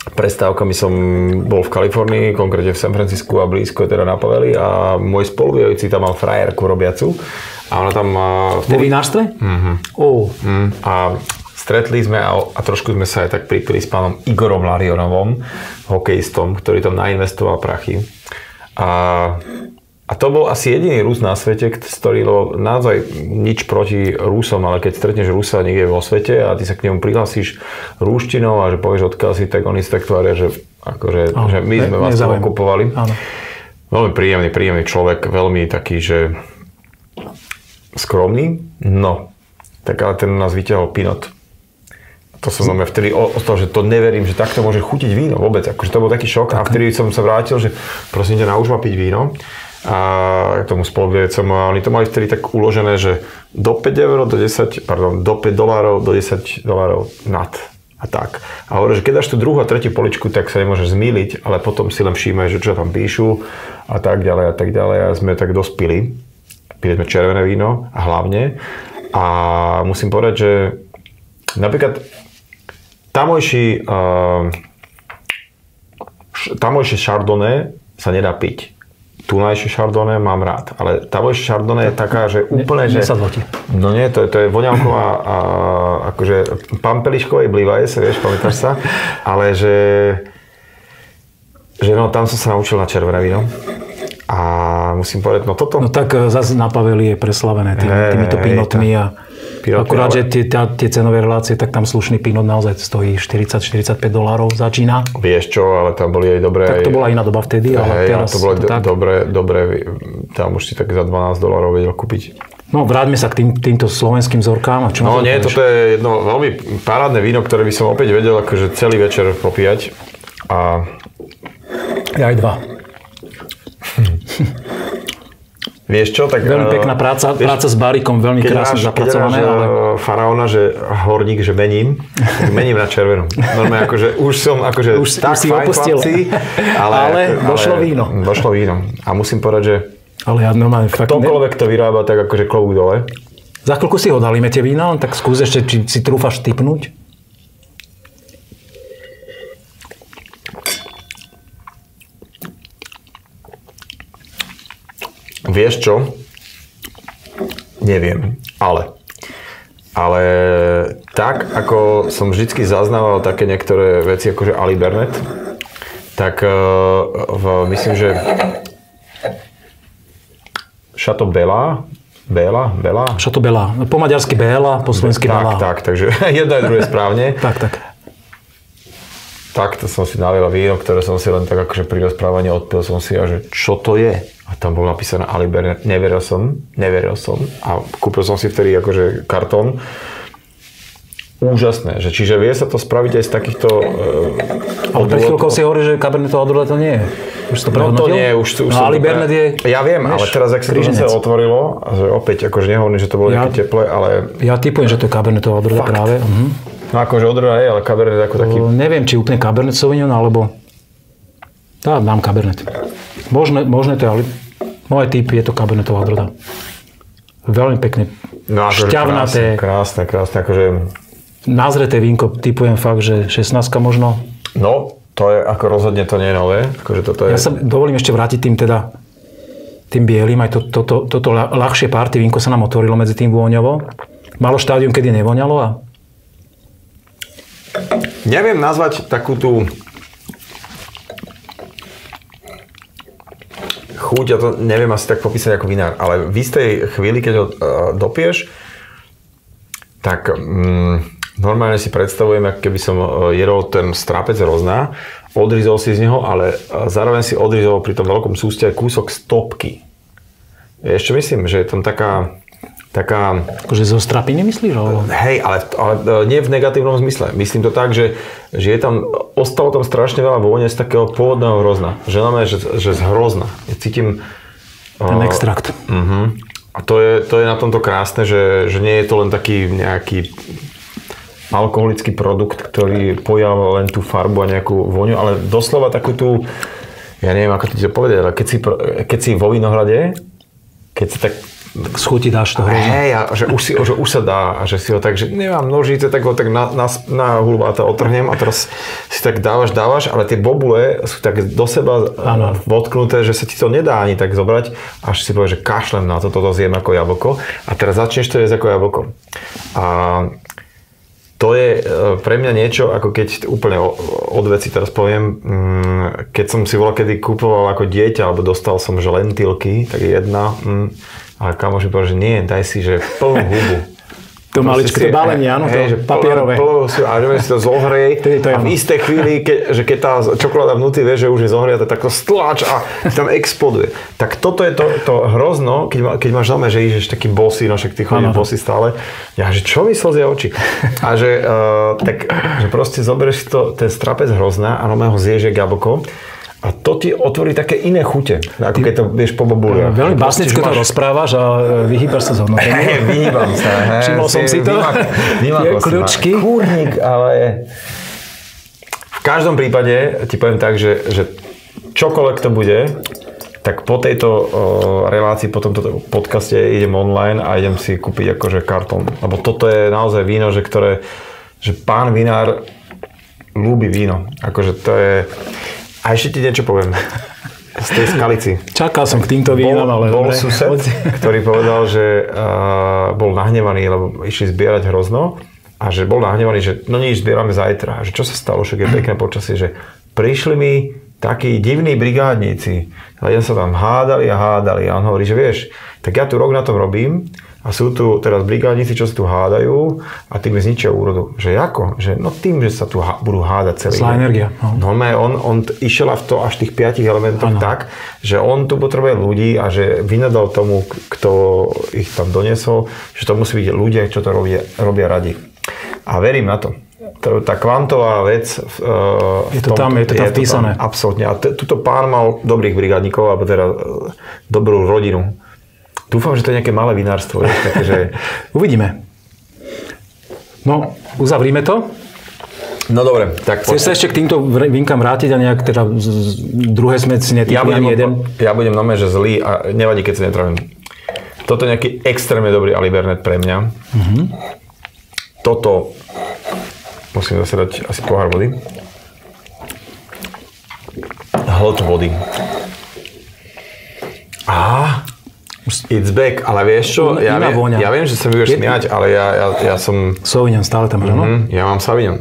prestávkami som bol v Kalifornii, konkrétne v San Francisku a blízko teda na Paveli a môj spolubývajúci tam mal frajerku robiacu a ona tam... V vinárstve? Uh-huh. Oh. Uh, a stretli sme a, a trošku sme sa aj tak pripili s pánom Igorom Larionovom, hokejistom, ktorý tam nainvestoval prachy. A, a to bol asi jediný Rus na svete, ktorý naozaj nič proti Rusom, ale keď stretneš Rusa niekde vo svete a ty sa k nemu prihlasíš rúštinou a že povieš odkiaľ si, tak oni si tak tvária, že, akože, áno, že my sme vás okupovali. Áno. Veľmi príjemný, príjemný človek, veľmi taký, že skromný. No, tak ale ten nás vyťahol Pinot. To som znamená vtedy ostal, že to neverím, že takto môže chutiť víno vôbec. Akože to bol taký šok tak. A vtedy som sa vrátil, že prosím ťa, nauč ma piť víno. A k tomu spolubývajúcemu a oni to mali vtedy tak uložené, že do päť eur, do desať, pardon, do päť dolárov, do desať dolárov nad a tak. A hovorí, že keď dáš tú druhú a tretiu poličku, tak sa nemôžeš zmýliť, ale potom si len všímaj, že čo tam píšu a tak ďalej a tak ďalej a sme tak dospili. Pili sme červené víno a hlavne a musím povedať, že napríklad tamojší uh, tamojšie Chardonnay sa nedá piť. Tunajšie Chardonnay mám rád, ale tamojšie Chardonnay je taká, že úplne, že... No nie, to je, to je voňavková a, akože pampeliškovej blívaje, vieš, pamätáš sa, ale že... že no, tam som sa naučil na červené víno. A musím povedať, no toto... No tak zase na Paveli je preslavené tými, hey, týmito pinotmi a Pinot, akurát, ale... že tie, tie cenové relácie, tak tam slušný pinot naozaj stojí štyridsať štyridsaťpäť dolárov, začína. Vieš čo, ale tam boli aj dobré... Tak to bola iná doba vtedy, ale hey, teraz to bolo to tak... dobré, dobré, tam už si tak za dvanásť dolárov vedel kúpiť. No vráťme sa k tým, týmto slovenským vzorkám. A čo no nie, toto je jedno veľmi parádne víno, ktoré by som opäť vedel akože celý večer popíjať. A... Ja aj dva. Vieš čo, tak... Veľmi pekná práca, vieš, práca s barikom, veľmi krásne máš, zapracované. Keď máš ale... faraóna, že horník, že mením, mením na červenú. Normálne akože už som akože už, tak už fajn chlapci, ale, ale došlo víno. Došlo víno. A musím povedať, že ale ja normálne fakt... Ktokoľvek to vyrába, tak akože klobúk dole. Za chvíľku si odhalíme tie vína, tak skús ešte, či si trúfaš tipnúť. Vieš čo? Neviem, ale... Ale tak, ako som vždycky zaznával také niektoré veci, akože Ali Bernet, tak v, myslím, že Chateau Bela, Bela, Bela? Chateau Bela, po maďarsky Bela, po slovensky Bela. Tak, tak, takže jedno je druhé správne. tak, tak. Tak to som si naliel víno, ktoré som si len tak akože pri rozprávaní odpil som si a že čo to je? A tam bolo napísané Ali Bernet, neveril som, neveril som a kúpil som si vtedy akože kartón. Úžasné, že čiže vie sa to spraviť aj z takýchto... Uh, ale pred chvíľkou si hovorí, že Cabernetová Odrôda to nie je. Už to no to nie, už, už no, Ali Bernet je... Ja viem, vieš, ale teraz, ak sa to zase otvorilo, že opäť, akože nehovorím, že to bolo ja, nejaké teplé, ale... Ja typujem, že to je Cabernetová Odrôda práve. Uh-huh. No akože Odrôda je, ale Cabernet ako taký... To, neviem, či úplne Cabernet Sauvignon, alebo... Tá, dám Cabernet. Možné, možné to je, ale... Môj typ je to Cabernetová Odrôda. Veľmi pekne. No akože šťavnaté. Krásne, krásne, akože... Nazreté vínko, typujem fakt, že šestnástka možno. No, to je, ako rozhodne to nie je nové. Akože toto je... Ja sa dovolím ešte vrátiť tým teda, tým bielým, aj to, to, to, toto ľahšie party vínko sa nám otvorilo medzi tým vôňovo. Malo štádium, kedy nevoňalo a... Neviem nazvať takú tú chuť, ja to neviem asi tak popísať ako vinár, ale v istej chvíli, keď ho uh, dopieš, tak... Um, normálne si predstavujem, ako keby som jedol ten strápec hrozná, odrizol si z neho, ale zároveň si odrizol pri tom veľkom súste aj kúsok stopky. Ešte myslím, že je tam taká... taká... Akože zo strapiny myslíš? Ale... Hej, ale, ale nie v negatívnom zmysle. Myslím to tak, že, že je tam, ostalo tam strašne veľa vône z takého pôvodného hrozna. Že znamená, že, že z hrozna. Ja cítim... Ten uh, extrakt. Uh-huh. A to je, to je na tomto krásne, že, že nie je to len taký nejaký alkoholický produkt, ktorý pojal len tú farbu a nejakú vôňu, ale doslova takú tú, ja neviem, ako ti to povedať, ale keď si, keď si vo vinohrade, keď si tak Z chuti dáš to hrozne. Hej, a že už, si, že už sa dá a že si ho tak, že nemám nožnice, tak ho tak na, na, na hulváta otrhnem a teraz si tak dávaš, dávaš, ale tie bobule sú tak do seba ano. Votknuté, že sa ti to nedá ani tak zobrať, až si povieš, že kašlem na to, toto zjem ako jablko a teraz začneš to jesť ako jablko. A to je pre mňa niečo, ako keď úplne od veci teraz poviem, keď som si voľa kedy kúpoval ako dieťa, alebo dostal som že lentilky, tak jedna, ale kamoš mi povedal, že nie, daj si, že plnú hubu. To maličké, to balenie, áno, to papierové. Plnú si, a že si to zohrej a v istej chvíli, keď, že keď tá čokoláda vnútri vie, že už je zohriata, tak to stlač a tam exploduje. Tak toto je to, to hrozno, keď, ma, keď máš znamená, že ideš taký bosý, no však ty chodíš bosý stále. Ja, že čo mi slzia oči? A že, uh, tak, že proste zoberieš si to, ten strapec hrozná a normálne ho zješ jak jablko. A to ti otvorí také iné chute, ako keď to vieš po bobuliach. Veľmi básnicky to máš... rozprávaš a vyhýbaš sa z hodnotenia. Vyhýbam sa. Všimol som si to. Tie kľúčky. Kúrnik, ale... V každom prípade ti poviem tak, že, že čokoľvek to bude, tak po tejto o, relácii, po tomto podcaste idem online a idem si kúpiť akože kartón. Lebo toto je naozaj víno, že ktoré... Že pán vinár ľúbi víno. Akože to je... A ešte ti niečo poviem. Z tej Skalici. Čakal som k týmto vínam, ale... Bol dobre. Sused, ktorý povedal, že uh, bol nahnevaný, lebo išli zbierať hrozno a že bol nahnevaný, že no nič, zbierame zajtra. A že čo sa stalo, však je pekné počasie, že prišli mi takí divní brigádníci. A len sa tam hádali a hádali. A on hovorí, že vieš, tak ja tu rok na tom robím a sú tu teraz brigádnici, čo sa tu hádajú a tým mi zničia úrodu. Že ako? Že no tým, že sa tu há, budú hádať celý. Zlá energia. No. No, on, on išiel v to až tých piatich elementoch tak, že on tu potrebuje ľudí a že vynadal tomu, kto ich tam doniesol, že to musí byť ľudia, čo to robia, robia radi. A verím na to. Tá kvantová vec uh, je to tom, tam, je to tam je vpísané. To tam, absolútne. A t- tuto pán mal dobrých brigádnikov, alebo teda uh, dobrú rodinu. Dúfam, že to je nejaké malé vinárstvo. Takže... Uvidíme. No, uzavrime to. No dobre. Tak chceš sa ešte k týmto vínkam vrátiť a nejak teda z druhé sme si netýkli ja ani jeden? Ja budem normálne, že zlý a nevadí, keď sa netravím. Toto je nejaký extrémne dobrý Alibernet pre mňa. Mm-hmm. Toto musím zase dať asi pohár vody. Hlť vody. Á, it's back, ale vieš čo? Ja, vie, ja viem, že sa mi budeš smiať, ale ja, ja, ja som... Sauvignon stále tam, že no? Mm-hmm, ja mám Sauvignon.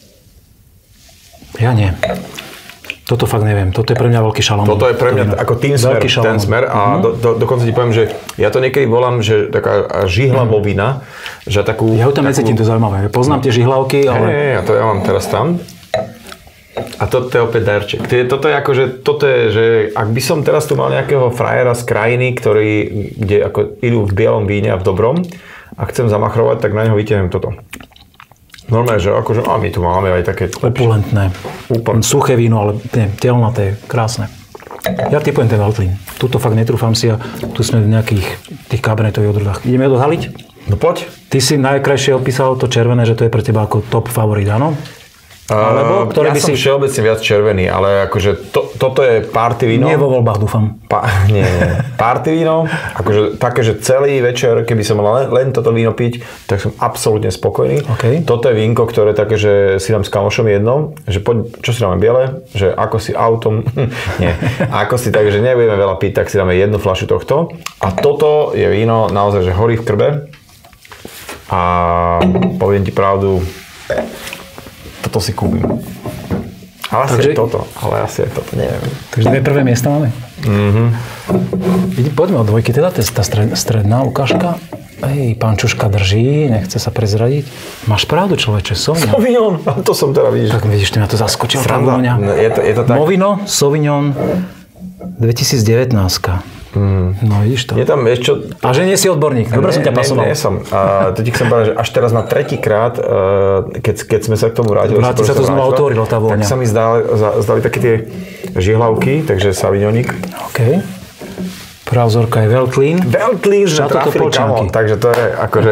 Ja nie. Toto fakt neviem. Toto je pre mňa veľký šalom. Toto je pre mňa ako tým smer, ten smer. A mm-hmm. do, do, dokonca ti poviem, že ja to niekedy volám, že taká žihlavovina. Mm. Že takú, ja ho tam takú... necítim, to je zaujímavé. Poznám tie žihlavky, ale... Hej, ja to ja mám teraz tam. A toto je opäť darček. Toto je ako, že, toto je, že ak by som teraz tu mal nejakého frajera z krajiny, ktorý, kde ako idú v bielom víne a v dobrom a chcem zamachrovať, tak na neho vytiahnem toto. Normálne, že akože, a my tu máme aj také... Opulentné. Úplne. Suché víno, ale nie, telnaté, krásne. Ja typujem ten Veltlín. Tuto fakt netrúfam si a tu sme v nejakých tých kabernetových odrodách. Ideme to zhaliť? No poď. Ty si najkrajšie opísal to červené, že to je pre teba ako top favorit, áno? Alebo, ktoré ja by som si... všeobecne viac červený, ale akože to, toto je party víno. Nie vo voľbách, dúfam. Pa, nie, nie. Party víno, akože také, že celý večer, keby som mal len, len toto víno piť, tak som absolútne spokojný. Okay. Toto je vínko, ktoré také, že si dám s kamošom jedno, že poď, čo si dáme biele, že ako si autom, nie, ako si tak, že nebudeme veľa piť, tak si dáme jednu fľašu tohto. A toto je víno naozaj, že horí v krbe. A poviem ti pravdu, toto si kúpim. Ale asi Takže... je toto, ale asi je toto, neviem. Takže dve prvé miesta máme? Mhm. Poďme od dvojky, teda, to je tá stredná ukážka. Ej, pán Čuška drží, nechce sa prezradiť. Máš pravdu, človeče, Sauvignon. Sauvignon, to som teda vidíš. Tak vidíš, ty ma to zaskočil. Je to, je to tak? Movino, Sauvignon, dvetisícdevätnásť. Mm. No vidíš to. Je tam, vieš čo... A že nie si odborník. Dobre som ťa pasoval. Nie, nie som. A to ti chcem povedať, že až teraz na tretíkrát, keď, keď sme sa k tomu vrátili, Vráti sa to znova otvorilo, tá voľňa. Tak sa mi zdali, zdali také tie žihlavky, takže Sauvignonik. OK. Prvá vzorka je Veltlín. Veltlín, že trafili kamo. Takže to je akože...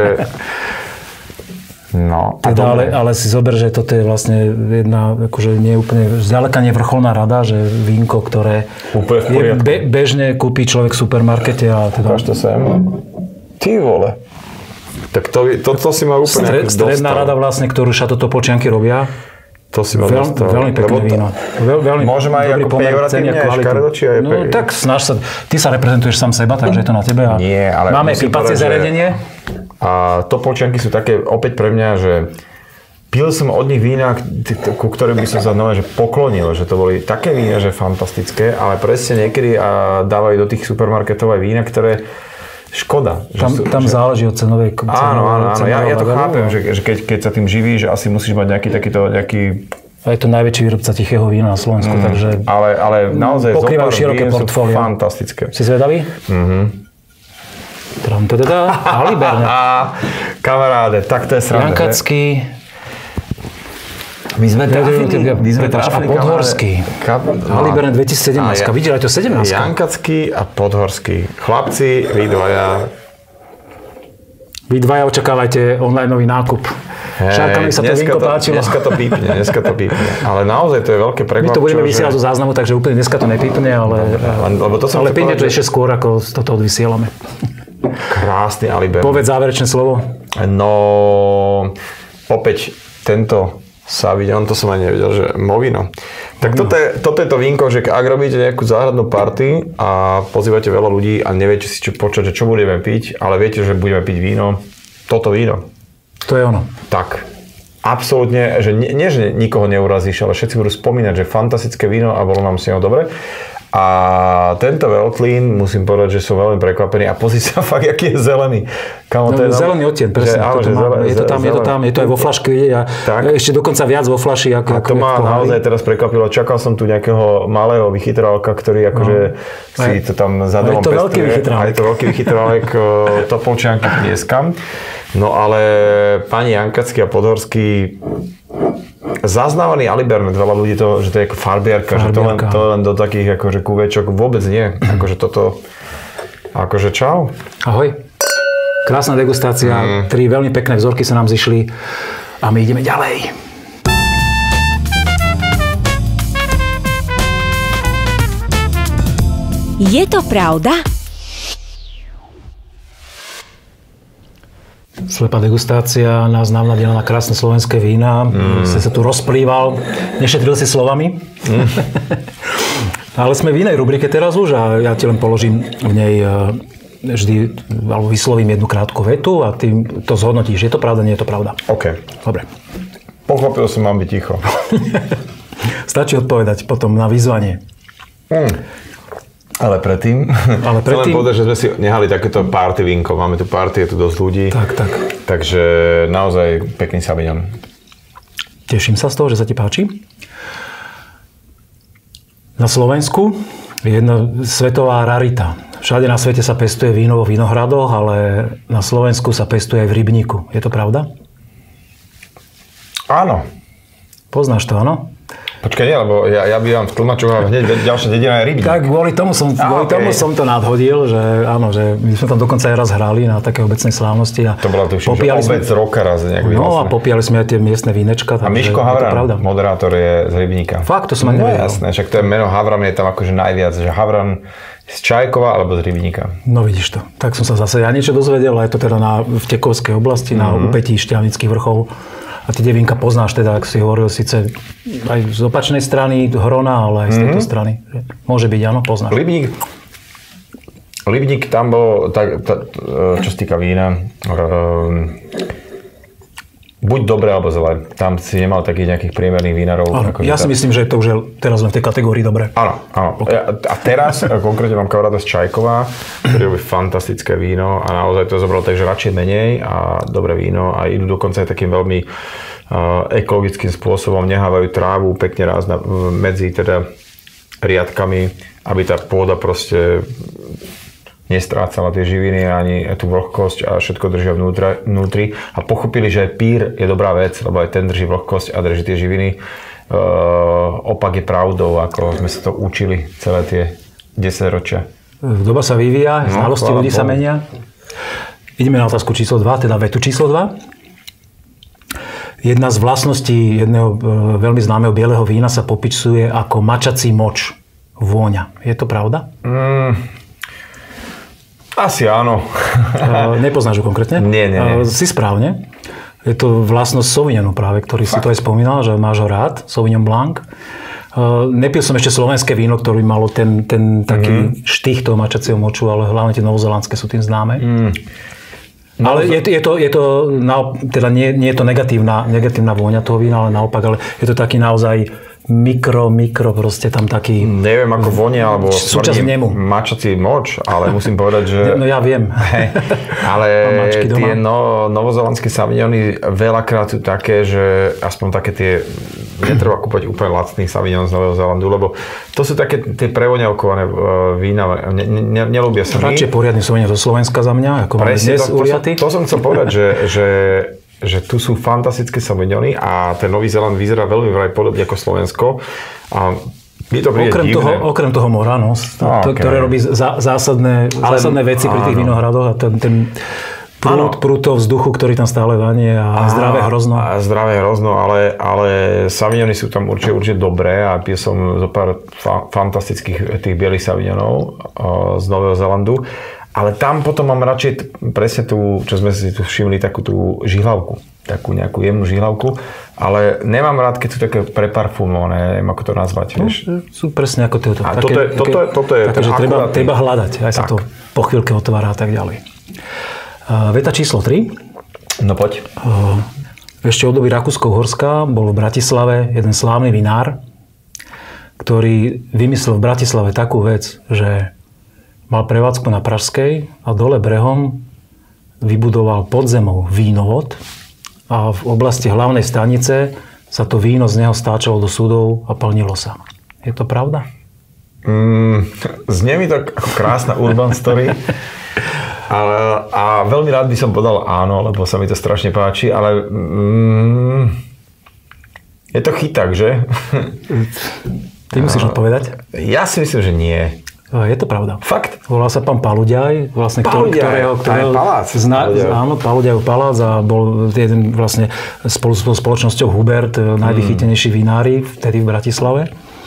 No, teda, ale, ale si zober, že toto je vlastne jedna, akože nie úplne, zďaleka nie vrcholná rada, že vínko, ktoré je be, bežne kúpi človek v supermarkete a teda... Ukáž to sem. Ty vole. Tak to, to, to si ma úplne Stred, Stredná rada vlastne, ktorú Šato Topolčianky robia. To si ma Veľ, dostal. Veľmi pekné víno. Veľ, veľmi môžem aj ako pejoratívne, aj škaredo, či aj... No tak snaž sa. Ty sa reprezentuješ sám seba, takže je to na tebe. A nie, ale máme pípacie zariadenie. A Topolčianky sú také opäť pre mňa, že pil som od nich vína, ku ktorým by som sa nové, že poklonil, že to boli také vína, že fantastické, ale presne niekedy a dávajú do tých supermarketov aj vína, ktoré škoda. Tam, že, tam že... záleží od cenovej... Áno, áno, áno. Ja, ja to chápem, že, že keď, keď sa tým živíš, asi musíš mať nejaký takýto, nejaký... A je to najväčší výrobca tichého vína na Slovensku, mm, takže... Ale, ale naozaj pokrývajú široké portfólio. Fantastické. Si zvedavý? Mhm. Tram to teda, Aliberne. Kamaráde, tak to je sranda. Jankacký. My sme trafili, my sme trafili, a Podhorský. Aliberne dvetisícsedemnásť. Ja, vidíš, aj to sedemnásť. Jankacký a Podhorský. Chlapci, vy dvaja. Vy dvaja očakávajte onlineový nákup. Hey, Šárka mi sa to vínko páčilo. Dneska to pípne, dneska to pípne. Ale naozaj to je veľké prekvapčo. My to budeme vysielať zo záznamu, takže úplne dneska to nepípne, ale, Lebo to ale pípne to ešte skôr, ako toto odvysielame. Krásny Alibern. Povedz záverečné slovo. No, opäť tento Sauvignon, to som aj nevedel, že Movino. Tak toto je, toto je to vínko, že ak robíte nejakú záhradnú party a pozývate veľa ľudí a neviete si čo počať, že čo budeme piť, ale viete, že budeme piť víno, toto víno. To je ono. Tak, absolútne, že nie, nie že nikoho neurazíš, ale všetci budú spomínať, že fantastické víno a bolo nám s ním dobre. A tento Veltlín, musím povedať, že som veľmi prekvapený a pozri sa fakt, aký je zelený. Kamo, no, to je zelený odtieň, presne. Že, áno, to má, je to tam, je to tam, je to aj vo flaške vidieť a tak. Ešte dokonca viac vo flaši. Ako, a to ma naozaj teraz prekvapilo. Čakal som tu nejakého malého vychytrálka, ktorý akože no. si to tam za domom pestuje. A je to veľký vychytrálek. A je to veľký vychytrálek Topolčianky tlieskam. No ale pani Jankacký a Podhorský zaznávaný Alibern, veľa ľudí to, že to je ako farbiarka, farbiarka. Že to len, to len do takých akože kuvečok vôbec nie. Akože toto, akože čau. Ahoj. Krásna degustácia, mm. tri veľmi pekné vzorky sa nám zišli a my ideme ďalej. Je to pravda? Slepá degustácia nás navnadila na krásne slovenské vína. Mm. Si sa tu rozplýval, nešetril si slovami. Mm. Ale sme v inej rubrike teraz už a ja ti len položím v nej vždy, alebo vyslovím jednu krátku vetu a ty to zhodnotíš. Je to pravda, nie je to pravda? OK. Dobre. Pochopil som, mám byť ticho. Stačí odpovedať potom na vyzvanie. Mm. Ale predtým, Ale predtým... chcem len povedať, že sme si nehali takéto party vínko. Máme tu party, je tu dosť ľudí. Tak, tak. Takže naozaj pekný Sauvignon. Teším sa z toho, že sa ti páči. Na Slovensku je jedna svetová rarita. Všade na svete sa pestuje víno vo vinohradoch, ale na Slovensku sa pestuje aj v rybníku. Je to pravda? Áno. Poznáš to, áno? Počkaj, nie, lebo ja, ja bývam v Tlmačoch a hneď ďalšia dedina je rybník. Tak kvôli tomu som, kvôli okay. tomu som to nadhodil, že áno, že my sme tam dokonca aj raz hrali na také obecnej slávnosti. A to bola tuším, že obec sme, roka raz nejak vyhlasné. No a popíjali sme aj tie miestne vínečka. A Miško Havran, moderátor je z Rybníka. Fakt, to som ani nevedel. No jasné, však to je meno Havran je tam akože najviac, že Havran z Čajkova alebo z Rybníka. No vidíš to. Tak som sa zase ja niečo dozvedel, a je to teda na, v Tekovskej oblasti, mm-hmm. na úpetí Štiavnických vrchov. A ty tie vínka poznáš teda, ak si hovoril, síce aj z opačnej strany Hrona, ale aj z tejto mm-hmm. strany. Môže byť, áno, poznáš. Rybník. Rybník tam bol, tak, tak, čo sa týka vína, um, buď dobré alebo zlé. Tam si nemal takých nejakých priemerných vínarov. Áno, ako ja si tá... myslím, že to už je teraz len v tej kategórii dobré. Áno, áno. Okay. A teraz konkrétne mám kamaráta z Čajkova, ktorý robí fantastické víno a naozaj to zobral takže radšej menej a dobré víno a idú dokonca aj takým veľmi uh, ekologickým spôsobom, nehávajú trávu pekne raz na, medzi teda riadkami, aby tá pôda proste nestrácala tie živiny ani tú vlhkosť a všetko držia vnútra, vnútri a pochopili, že pír je dobrá vec, lebo aj ten drží vlhkosť a drží tie živiny. Uh, opak je pravdou, ako sme sa to učili celé tie desaťročia. Doba sa vyvíja, no, znalosti ľudí sa menia. Ideme na otázku číslo dva, teda vetu číslo dva. Jedna z vlastností jedného veľmi známeho bieleho vína sa popisuje ako mačací moč, vôňa. Je to pravda? Mm. Asi áno. Nepoznáš ho konkrétne? Nie, nie, nie. Si správne. Je to vlastnosť Sauvignonu práve, ktorý Fakt. si to aj spomínal, že máš ho rád, Sauvignon Blanc. Nepil som ešte slovenské víno, ktoré malo ten, ten taký mm-hmm. štých toho mačacieho moču, ale hlavne tie novozelandské sú tým známe. Mm. No, ale je, je to, je to teda nie, nie je to negatívna, negatívna vôňa toho vína, ale naopak, ale je to taký naozaj mikro, mikro, proste tam taký... Neviem ako vonia, alebo tvrdím mačací moč, ale musím povedať, že... No ja viem. Ale tie no, novozelandské Sauvignony veľakrát sú také, že aspoň také tie... Netreba kúpať úplne lacný Sauvignon z Nového Zélandu, lebo to sú také tie prevoňavkované vína. Ne, ne, nelúbia sa mi. Radšej poriadny Sauvignon zo Slovenska za mňa, ako máme dnes uliaty. To, to som chcel povedať, že... že že tu sú fantastické Sauvignony a ten Nový Zéland vyzerá veľmi veľmi podobne ako Slovensko. A je to okrem divné. toho, okrem toho mora, no, to, okay. ktoré robí zá, zásadné, Ale, zásadné veci áno. pri tých vinohradoch a ten, ten prúd, prúd toho vzduchu, ktorý tam stále vanie a, a zdravé hrozno. A zdravé hrozno, ale, ale Sauvignony sú tam určite, určite dobré a pil som zo pár fa- fantastických tých bielých Sauvignonov z Nového Zélandu. Ale tam potom mám radšej presne tú, čo sme si tu všimli, takú tú žihlavku. Takú nejakú jemnú žihlavku. Ale nemám rád, keď sú také preparfumované, neviem ako to nazvať. No, vieš. Sú presne ako tieto. A také, toto je, toto je, toto je také, že treba, treba hľadať, aj tak. Sa to po chvíľke otvára a tak ďalej. Uh, veta číslo tri. No poď. Uh, ešte od doby Rakúsko-Uhorska bol v Bratislave jeden slávny vinár, ktorý vymyslel v Bratislave takú vec, že mal prevádzku na Pražskej a dole brehom vybudoval pod zemou vínovod a v oblasti hlavnej stanice sa to víno z neho stáčalo do súdov a plnilo sa. Je to pravda? Mm, znie mi to ako krásna urban story. Ale, a veľmi rád by som povedal áno, lebo sa mi to strašne páči, ale mm, je to chyták, že? Ty musíš odpovedať? Ja si myslím, že nie. Je to pravda. Fakt? Volal sa pán Paluďaj, vlastne Paluďaj, ktorého, ktorého palác. Zna, áno, Paluďajov palác a bol jeden vlastne spolu s spoločnosťou Hubert mm. najvychytenejší vinári vtedy v Bratislave.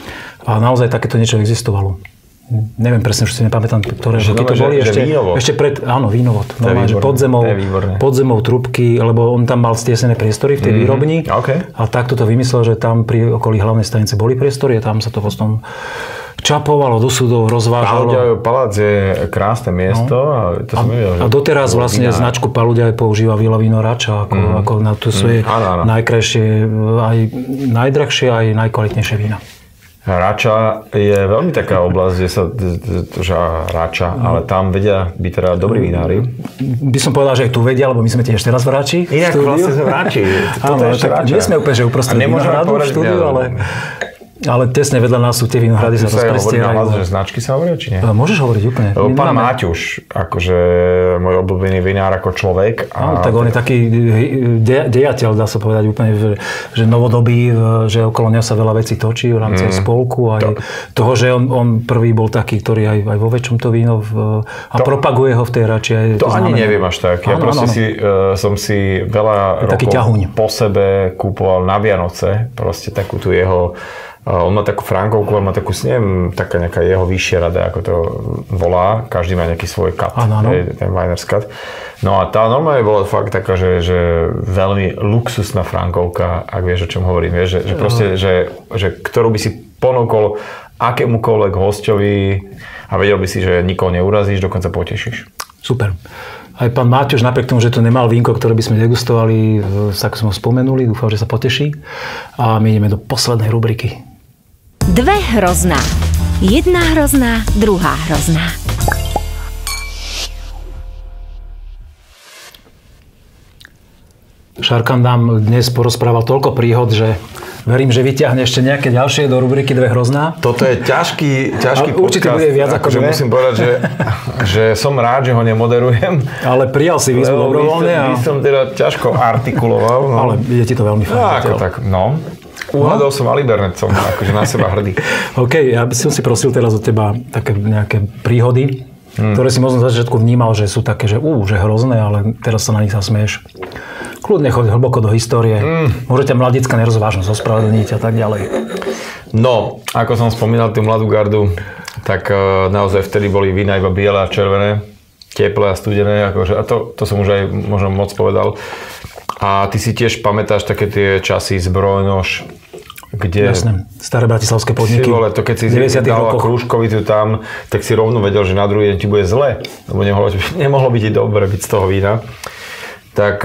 A naozaj takéto niečo existovalo. Neviem presne, už si nepamätám, ktoré roky to boli. Že, ešte, že ešte pred, áno, vínovod. No, že pod zemou, pod zemou trúbky, lebo on tam mal stiesené priestory v tej mm-hmm. výrobni. Okay. A takto to vymyslel, že tam pri okolí hlavnej stanice boli priestory a tam sa to potom čapovalo do súdov, rozvážalo. Paluďajov palác je krásne miesto. No. A, to som vedel, a doteraz vlastne vinár. Značku Paluďaj používa Vila Víno Rača ako, mm. ako na to svoje mm. najkrajšie, aj najdrahšie, aj najkvalitnejšie vína. Rača je veľmi taká oblasť, kde sa že Rača, ale tam vedia byť teda dobrí vinári. By som povedal, že aj tu vedia, lebo my sme tiež teraz v Rači. Inak vlastne sme v Rači. Áno, tak nie sme úplne, že uprostred vinohradu v štúdiu, ale... Ale tesne vedľa nás sú tie vinohrady, sa to sprestierajú. A ty sa že značky sa hovoria, či nie? Môžeš hovoriť úplne. Lebo pán Máťuš, akože môj obľúbený vinár ako človek. A... No, tak on je taký de- dejateľ, dá sa povedať úplne, že, že novodobý, že okolo neho sa veľa vecí točí v rámci mm. spolku. Aj to... toho, že on, on prvý bol taký, ktorý aj, aj vo väčšom to víno v, a to... propaguje ho v tej Rači. To, to ani znamená... neviem až tak. Ja áno, proste áno. Si, uh, som si veľa rokov po sebe kúpoval na Vianoce proste takú tu jeho... On má takú frankovku, on má takú, neviem, taká nejaká jeho vyššia rada, ako to volá. Každý má nejaký svoj cut, ano, ano. ten Winer's cut. No a tá normálne bola fakt taká, že, že veľmi luxusná frankovka, ak vieš, o čom hovorím. Vieš, že, že proste, že, že ktorú by si ponúkol akémukoľvek hosťovi a vedel by si, že nikoho neurazíš, dokonca potešíš. Super. Aj pán Máťoš, napriek tomu, že to nemal vínko, ktoré by sme degustovali, tak sme ho spomenuli, dúfam, že sa poteší. A my ideme do poslednej rubriky. Dve hrozná. Jedna hrozná, druhá hrozná. Šarkan nám dnes porozprával toľko príhod, že verím, že vyťahne ešte nejaké ďalšie do rubriky Dve hrozná. Toto je ťažký, ťažký podcast. Určite bude viac ako dve. Musím povedať, že, že som rád, že ho nemoderujem. Ale prijal si výzvu dobrovoľne. A... By som teda ťažko artikuloval. No. Ale je ti to veľmi fajn. No, ako tak, no. Uhádol no? som Alibernet, som akože na seba hrdý. OK, ja by som si prosil teraz od teba také nejaké príhody, hmm. ktoré si možno na začiatku vnímal, že sú také, že ú, že hrozné, ale teraz sa na nich zasmieš. Kľudne choď hlboko do histórie. Mm. Môžete mladická nerozvážnosť ospravedlniť a tak ďalej. No, ako som spomínal tú mladú gardu, tak uh, naozaj vtedy boli vína iba biele a červené. teplé a studené, akože, a to, to som už aj možno moc povedal. A ty si tiež pamätáš také tie časy Zbrojnož, kde... Jasné, staré bratislavské podniky. Si vole, to keď si dal krúžkovitu tam, tak si rovno vedel, že na druhý deň ti bude zle, lebo nemohlo, nemohlo byť dobre byť z toho vína. Tak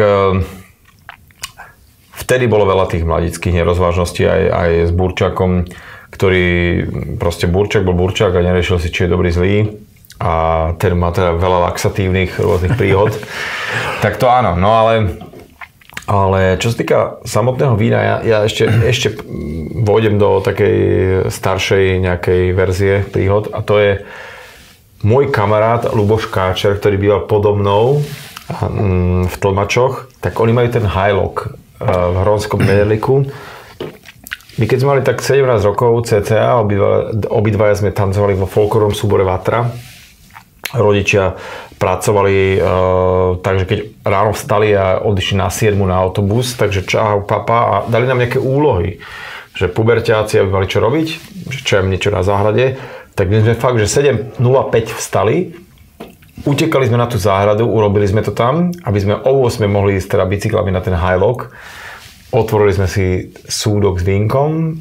vtedy bolo veľa tých mladických nerozvážností aj, aj s burčakom, ktorý proste burčak bol burčak a neriešil si, či je dobrý, zlý. A ten má teda veľa laxatívnych rôznych príhod. Tak to áno, no ale, ale čo sa týka samotného vína, ja, ja ešte, ešte vôjdem do takej staršej nejakej verzie príhod a to je môj kamarát Ľuboš Káčer, ktorý býval podo mnou v Tlmačoch, tak oni majú ten Highlock v Hronskom Benedliku. My keď sme mali tak sedemnásť rokov cca, obidva, obidvaja sme tancovali vo folklórnom súbore Vatra. Rodičia pracovali, e, takže keď ráno vstali a odišli na siedmu na autobus, takže čau papa a dali nám nejaké úlohy. Že puberťáci, aby mali čo robiť, že čo je niečo na záhrade. Tak my sme fakt, že sedem nula päť vstali, utekali sme na tú záhradu, urobili sme to tam, aby sme o ôsmej mohli ísť teda bicyklami na ten Highlock. Otvorili sme si súdok s vínkom.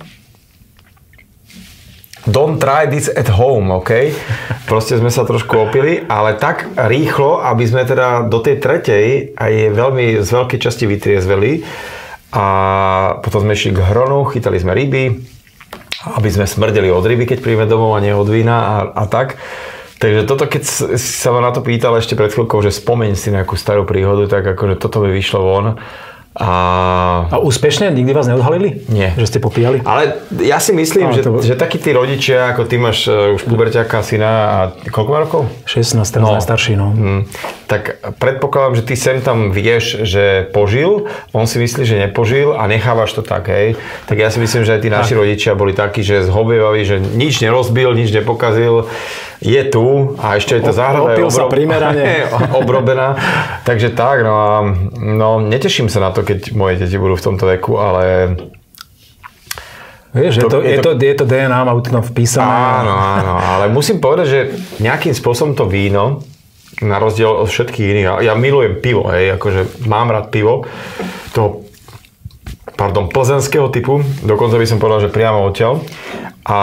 Don't try this at home, OK? Proste sme sa trošku opili, ale tak rýchlo, aby sme teda do tej tretej aj veľmi z veľkej časti vytriezveli. A potom sme išli k hronu, chytali sme ryby, aby sme smrdeli od ryby, keď príjme domov a nie od vína a, a tak. Takže toto, keď si sa ma na to pýtal ešte pred chvíľkou, že spomeň si nejakú starú príhodu, tak akože toto mi vyšlo von. A... a úspešne? Nikdy vás neodhalili? Nie. Že ste popíjali? Ale ja si myslím, že, to... že takí tí rodičia, ako ty máš uh, už puberťáka syna a koľko má rokov? šestnásť, teraz no. Najstarší, no. Hmm. Tak predpokladám, že ty sem tam vieš, že požil, on si myslí, že nepožil a nechávaš to tak, hej. Tak ja si myslím, že aj tí naši tak. Rodičia boli takí, že zhovievaví, že nič nerozbil, nič nepokazil. Je tu a ešte aj tá záhrada je obrob... obrobená. Takže tak, no a no, neteším sa na to, keď moje deti budú v tomto veku, ale... Vieš, to, je, to, je, to, je to dé en á, má tam vpísané. Áno, áno, ale musím povedať, že nejakým spôsobom to víno, na rozdiel od všetkých iných, ja milujem pivo, hej, akože mám rád pivo, toho, pardon, plzenského typu, dokonca by som povedal, že priamo odtiaľ. A...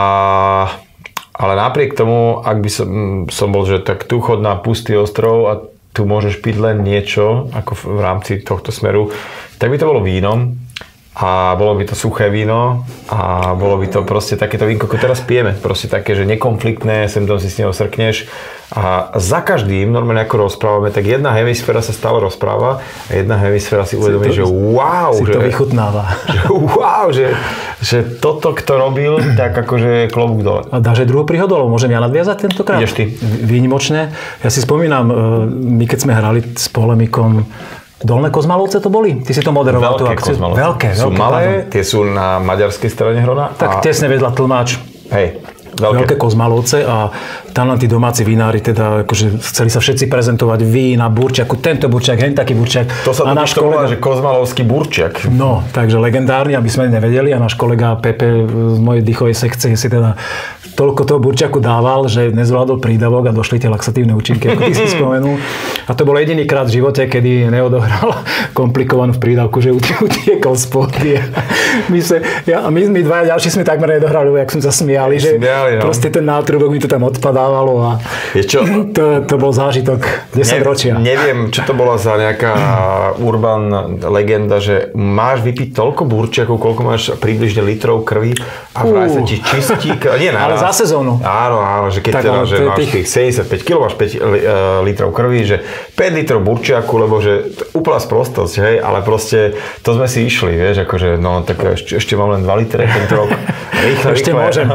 Ale napriek tomu, ak by som, som bol, že tak tu chod na pustý ostrov a tu môžeš piť len niečo, ako v, v rámci tohto smeru, tak by to bolo víno a bolo by to suché víno a bolo by to proste takéto vínko, ako teraz pijeme. Proste také, že nekonfliktné, sem tam si s neho srkneš a za každým, normálne ako rozprávame, tak jedna hemisféra sa stále rozpráva a jedna hemisféra si uvedomí, že wow, si že, to vychutnáva. Že wow, že, že toto, kto robil, tak akože klobúk dole. A dáš aj druhú príhodu, alebo môžem ja nadviazať tentokrát? Ideš ty. Výnimočne. Ja si spomínam, my keď sme hrali s polemikom Dolné Kozmalovce to boli? Ty si to moderoval tú akciu? Kozmalovce. Veľké, sú veľké. malé, pardon. Tie sú na maďarskej strane Hrona. Tak a... tesne vedľa Tlmač. Hej. Veľké. Veľké Kozmalovce a tam len tí domáci vinári teda akože chceli sa všetci prezentovať vína, burčiaku, tento burčiak, hen taký burčiak. To sa totiž to volá, že kozmalovský burčiak. No, takže legendárny, aby sme nevedeli a náš kolega Pepe z mojej dýchovej sekcie si teda toľko toho burčiaku dával, že nezvládol prídavok a došli tie laxatívne účinky, ako ty si spomenul. A to bol jediný krát v živote, kedy neodohral komplikovanú v prídavku, že utiekol z pódy. My, sa, ja, my, my dvaja ďalší sme takmer nedohrali, jak sme sa smiali, že no. Proste ten nátrubok mi to tam odpadávalo a čo? To, to bol zážitok desať ročia. Ne, neviem, čo to bola za nejaká urban legenda, že máš vypiť toľko burčiakov, koľko máš približne litrov krvi a vraj sa ti čistí krv. Nie naraz. Ale za sezónu. Áno, áno, že keď tak, teda, že máš tých sedemdesiatpäť kilogramov, máš päť litrov krvi, že päť litrov burčiaku, lebo že úplná sprostosť, hej, ale proste to sme si išli, vieš, akože no tak ešte, ešte mám len dva litre tento rok. Rýchle, ešte rýchle. Môžem.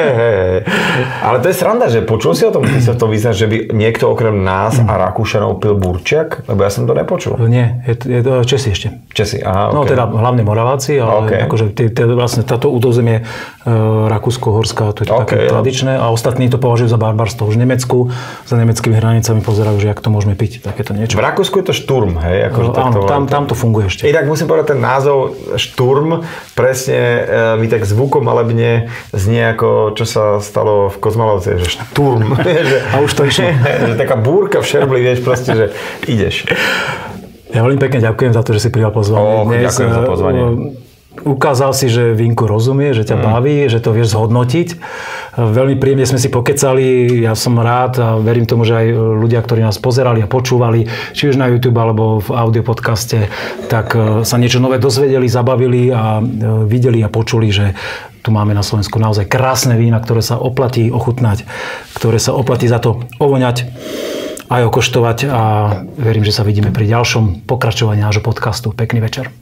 Ale to je sranda, že počul si o tom, ty sa to vyznáš, že by niekto okrem nás a Rakúšanov pil burčiak? Lebo ja som to nepočul. Nie, je to, je to Česi ešte. Česi, aha, No okay. teda hlavne Moraváci, ale okay. akože t- t- vlastne táto údozemie uh, Rakúsko-Horská, to je okay, také ja. tradičné a ostatní to považujú za barbarstvo. Už v Nemecku, za nemeckými hranicami pozerajú, že jak to môžeme piť, takéto niečo. V Rakúsku je to šturm, hej? Akože uh, áno, tam, tam to funguje ešte. Inak musím povedať, ten názov šturm presne uh, mi tak zvukom malebne znie ako, čo sa sa stalo v Kozmalovce, že šturm. A už to išlo. Že taká búrka v Šerbli, vieš, proste, že ideš. Ja veľmi pekne ďakujem za to, že si prijal pozvanie. Oh, ďakujem za pozvanie. Ukázal si, že vínku rozumie, že ťa mm. baví, že to vieš zhodnotiť. Veľmi príjemne sme si pokecali, ja som rád a verím tomu, že aj ľudia, ktorí nás pozerali a počúvali, či už na YouTube alebo v audiopodcaste, tak sa niečo nové dozvedeli, zabavili a videli a počuli, že tu máme na Slovensku naozaj krásne vína, ktoré sa oplatí ochutnať, ktoré sa oplatí za to ovoňať aj okoštovať a verím, že sa vidíme pri ďalšom pokračovaní nášho podcastu. Pekný večer.